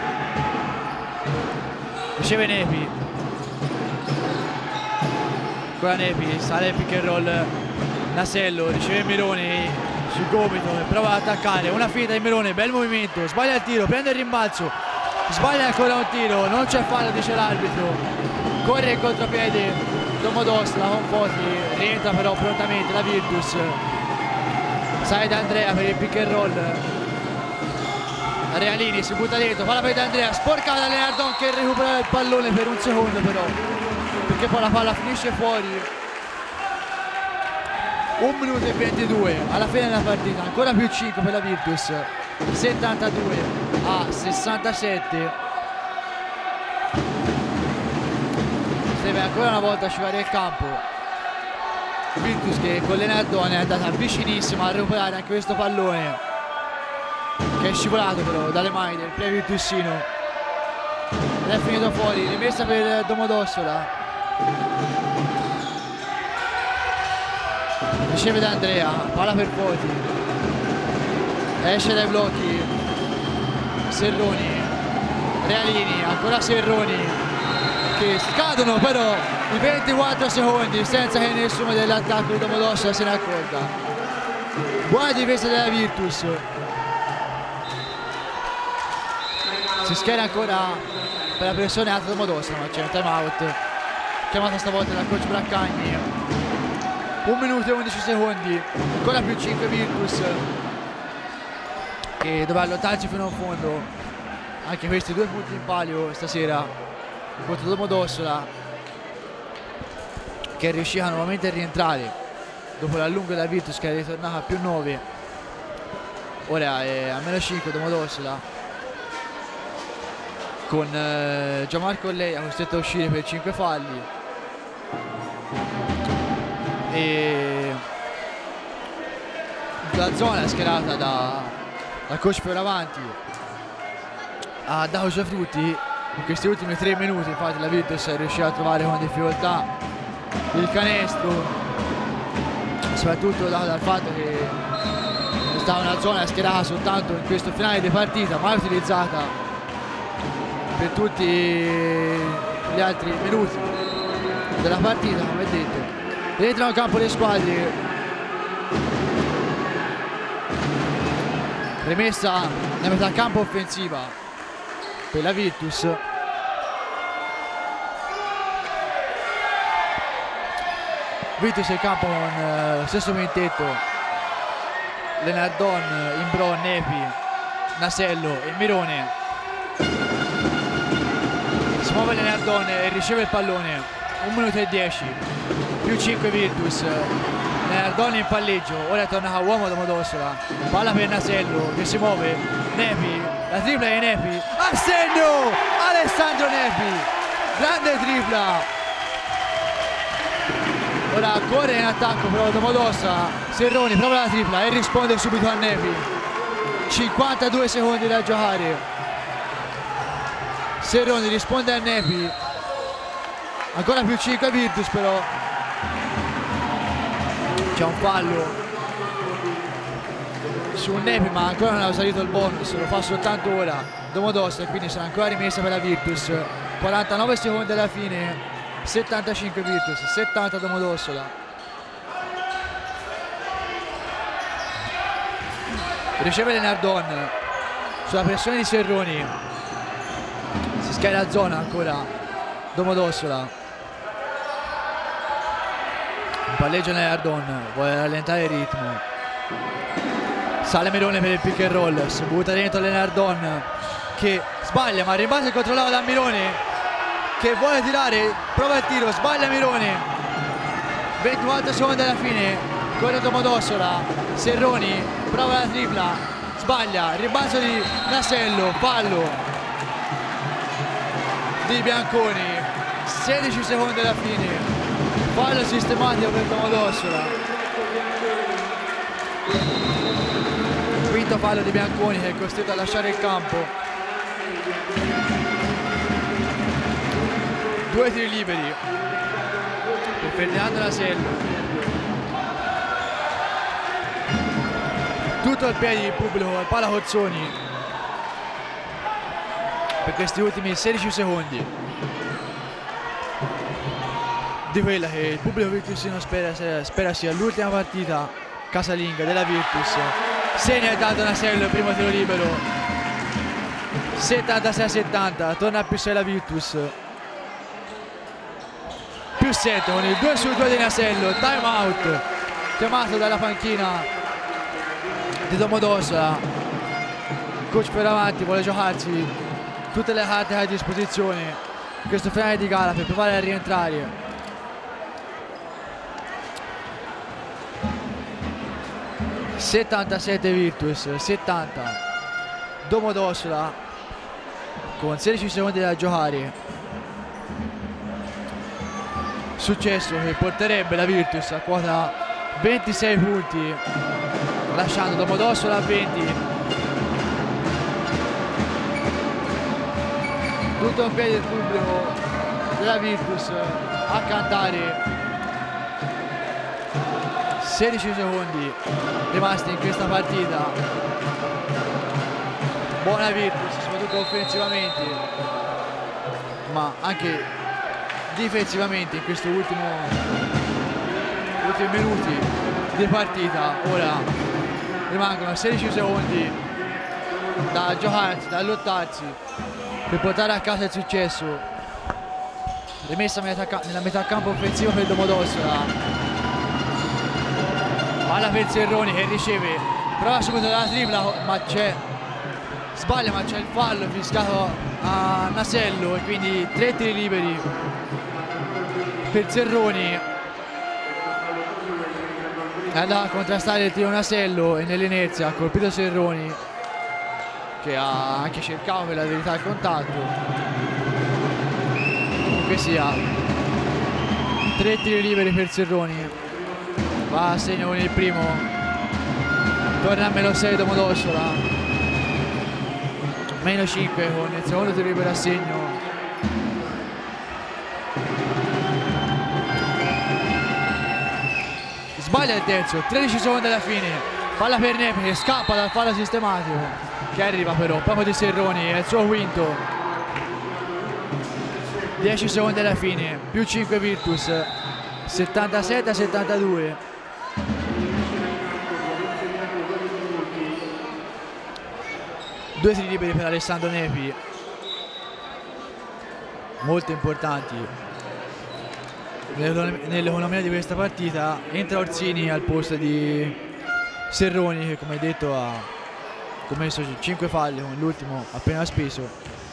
riceve Nepi, ancora Nepi, sale il pick and roll, Nasello, riceve Mironi sul gomito e prova ad attaccare, una finta di Mironi, bel movimento, sbaglia il tiro, prende il rimbalzo, sbaglia ancora un tiro, non c'è fallo dice l'arbitro, corre il contropiede Domodossola con Foti, rientra però prontamente la Virtus, sale D'Andrea per il pick and roll, Realini si butta dentro, palla per D'Andrea, sporcata da Lenardon che recupera il pallone per un secondo però, perché poi la palla finisce fuori. Un minuto e ventidue alla fine della partita, ancora più cinque per la Virtus, settantadue a sessantasette. Deve ancora una volta asciugare il campo. Virtus che con Lenardone è andata vicinissima a recuperare anche questo pallone che è scivolato però dalle mani del play virtusino ed è finito fuori, rimessa per Domodossola. Riceve da Andrea, palla per Foti, esce dai blocchi Serroni, Realini, ancora Serroni che scadono però i ventiquattro secondi senza che nessuno dell'attacco di Domodossola se ne accorga. Buona difesa della Virtus, si schiera ancora per la pressione alta Domodossola ma c'è un time out chiamata stavolta dal coach Braccagni. Un minuto e undici secondi, ancora più cinque Virtus che dovrà allontanarsi fino in fondo. Anche questi due punti in palio stasera contro Domodossola che è riuscita nuovamente a rientrare dopo l'allungo della Virtus che è ritornata a più nove. Ora è a meno cinque Domodossola con eh, Gianmarco Leia costretto a uscire per cinque falli. E la zona schierata da, da coach Fioravanti a Dago Giafrutti in questi ultimi tre minuti, infatti la Virtus è riuscita a trovare con difficoltà il canestro, soprattutto dato dal fatto che è stata una zona schierata soltanto in questo finale di partita, mai utilizzata per tutti gli altri minuti della partita, come detto. Rientrano in campo le squadre, rimessa nella metà campo offensiva per la Virtus. Virtus in campo con eh, lo stesso quintetto, Lenardon, Imbro, Nepi, Nasello e Mirone. Si muove Lenardon e riceve il pallone, un minuto e dieci. Più cinque Virtus, Lenardon in palleggio, ora torna a uomo Domodossola, palla per Nasello che si muove, Nepi, la tripla di Nepi, a segno Alessandro Nepi, grande tripla, ora corre in attacco però Domodossola, Serroni prova la tripla e risponde subito a Nepi, cinquantadue secondi da giocare, Serroni risponde a Nepi, ancora più cinque Virtus però. C'è un fallo su Nepi ma ancora non ha usato il bonus, lo fa soltanto ora Domodossola e quindi sarà ancora rimessa per la Virtus. Quarantanove secondi alla fine, settantacinque Virtus, settanta Domodossola. Riceve Lenardon sulla pressione di Serroni, si schiera la zona ancora Domodossola. Palleggio Lenardon, vuole rallentare il ritmo, sale Mirone per il pick and roll, si butta dentro Lenardon che sbaglia ma il rimbalzo è controllato da Mirone che vuole tirare, prova il tiro, sbaglia Mirone, ventiquattro secondi alla fine, corre Domodossola, Serroni prova la tripla, sbaglia, rimbalzo di Nasello, fallo di Bianconi, sedici secondi alla fine. Fallo sistematico per Domodossola. Quinto fallo di Bianconi che è costretto a lasciare il campo. Due tiri liberi per Ferdinando Nasello. Tutto al piede del pubblico al Pala Cozzoni per questi ultimi sedici secondi di quella che il pubblico virtusino spera, spera sia l'ultima partita casalinga della Virtus. Segna intanto Nasello il primo tiro libero, settantasei a settanta, torna a più sei la Virtus, più sette con il due su due di Nasello. Time out chiamato dalla panchina di Domodossola. Coach Fioravanti vuole giocarsi tutte le carte a disposizione in questo finale di gara per provare a rientrare. settantasette Virtus, settanta Domodossola con sedici secondi da giocare. Successo che porterebbe la Virtus a quota ventisei punti, lasciando Domodossola a venti. Tutto in piedi del pubblico della Virtus a cantare. sedici secondi rimasti in questa partita. Buona Virtus, soprattutto offensivamente, ma anche difensivamente in questi ultimi minuti di partita. Ora rimangono sedici secondi da giocarsi, da lottarsi per portare a casa il successo. Rimessa nella metà campo offensiva per Domodossola. Palla per Zerroni che riceve, prova subito la tripla, ma c'è, sbaglia, ma c'è il fallo fiscato a Nasello e quindi tre tiri liberi per Zerroni. È andato a contrastare il tiro Nasello e nell'inerzia ha colpito Zerroni, che ha anche cercato per la verità il contatto. Comunque sia, tre tiri liberi per Zerroni. Va a segno con il primo, torna a meno sei Domodossola, meno cinque con il secondo tiro libero a segno. Sbaglia il terzo, tredici secondi alla fine, palla per Nepi che scappa dal fallo sistematico, che arriva però proprio di Zerroni, è il suo quinto. dieci secondi alla fine, più cinque Virtus, settantasette a settantadue. Due tiri liberi per Alessandro Nepi, molto importanti nell'economia di questa partita. Entra Orsini al posto di Serroni, che come detto ha commesso cinque falli con l'ultimo appena speso.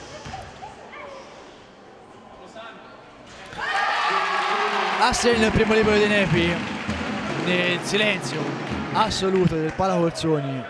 A segno il primo libero di Nepi nel silenzio assoluto del Pala Cozzoni.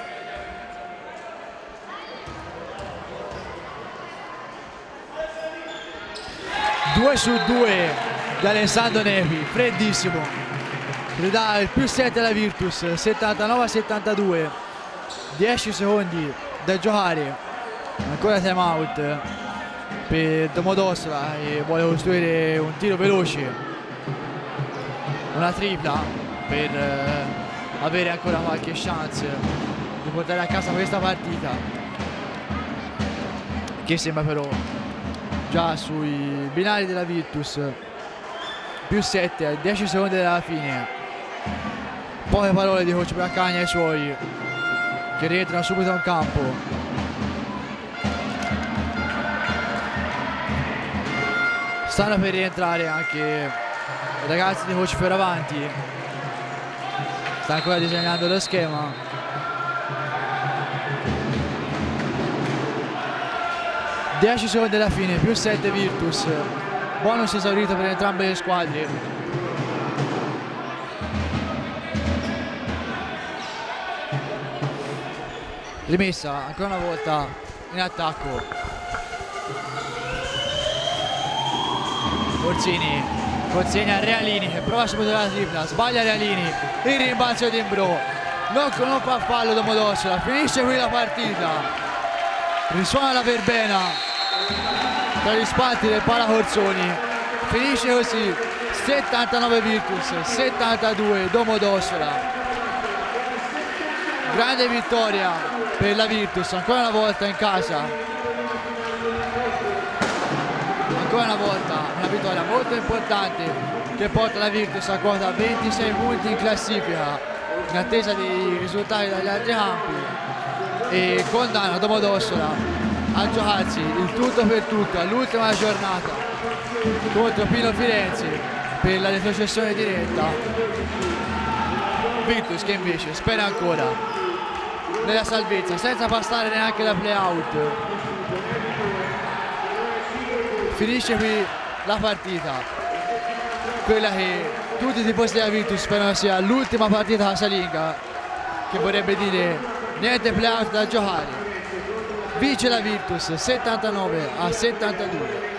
due su due di Alessandro Nepi, freddissimo, ridà il più sette alla Virtus, settantanove a settantadue, dieci secondi da giocare, ancora time out per Domodossola che vuole costruire un tiro veloce, una tripla per eh, avere ancora qualche chance di portare a casa questa partita, che sembra però già sui binari della Virtus. Più sette a dieci secondi dalla fine. Poche parole di coach Braccagna ai suoi, che rientrano subito in campo. Stanno per rientrare anche i ragazzi di coach Fioravanti, sta ancora disegnando lo schema. dieci secondi alla fine, più sette Virtus, bonus esaurito per entrambe le squadre. Rimessa ancora una volta in attacco. Orsini consegna a Realini che prova subito la tripla, sbaglia Realini, il rimbalzo di Imbro, non, non fa fallo Domodossola, finisce qui la partita, risuona la verbena. tra gli spalti del Palacorsoni. Finisce così settantanove Virtus, settantadue Domodossola. Grande vittoria per la Virtus, ancora una volta in casa. Ancora una volta una vittoria molto importante che porta la Virtus a quota ventisei punti in classifica, in attesa dei risultati dagli altri campi, e condanna Domodossola a giocarsi il tutto per tutto all'ultima giornata contro Pino Firenze per la retrocessione diretta. Virtus che invece spera ancora nella salvezza senza passare neanche la play-out. Finisce qui la partita, quella che tutti i tifosi della Virtus sperano sia l'ultima partita casalinga, che vorrebbe dire niente play-out da giocare. Vince la Virtus settantanove a settantadue.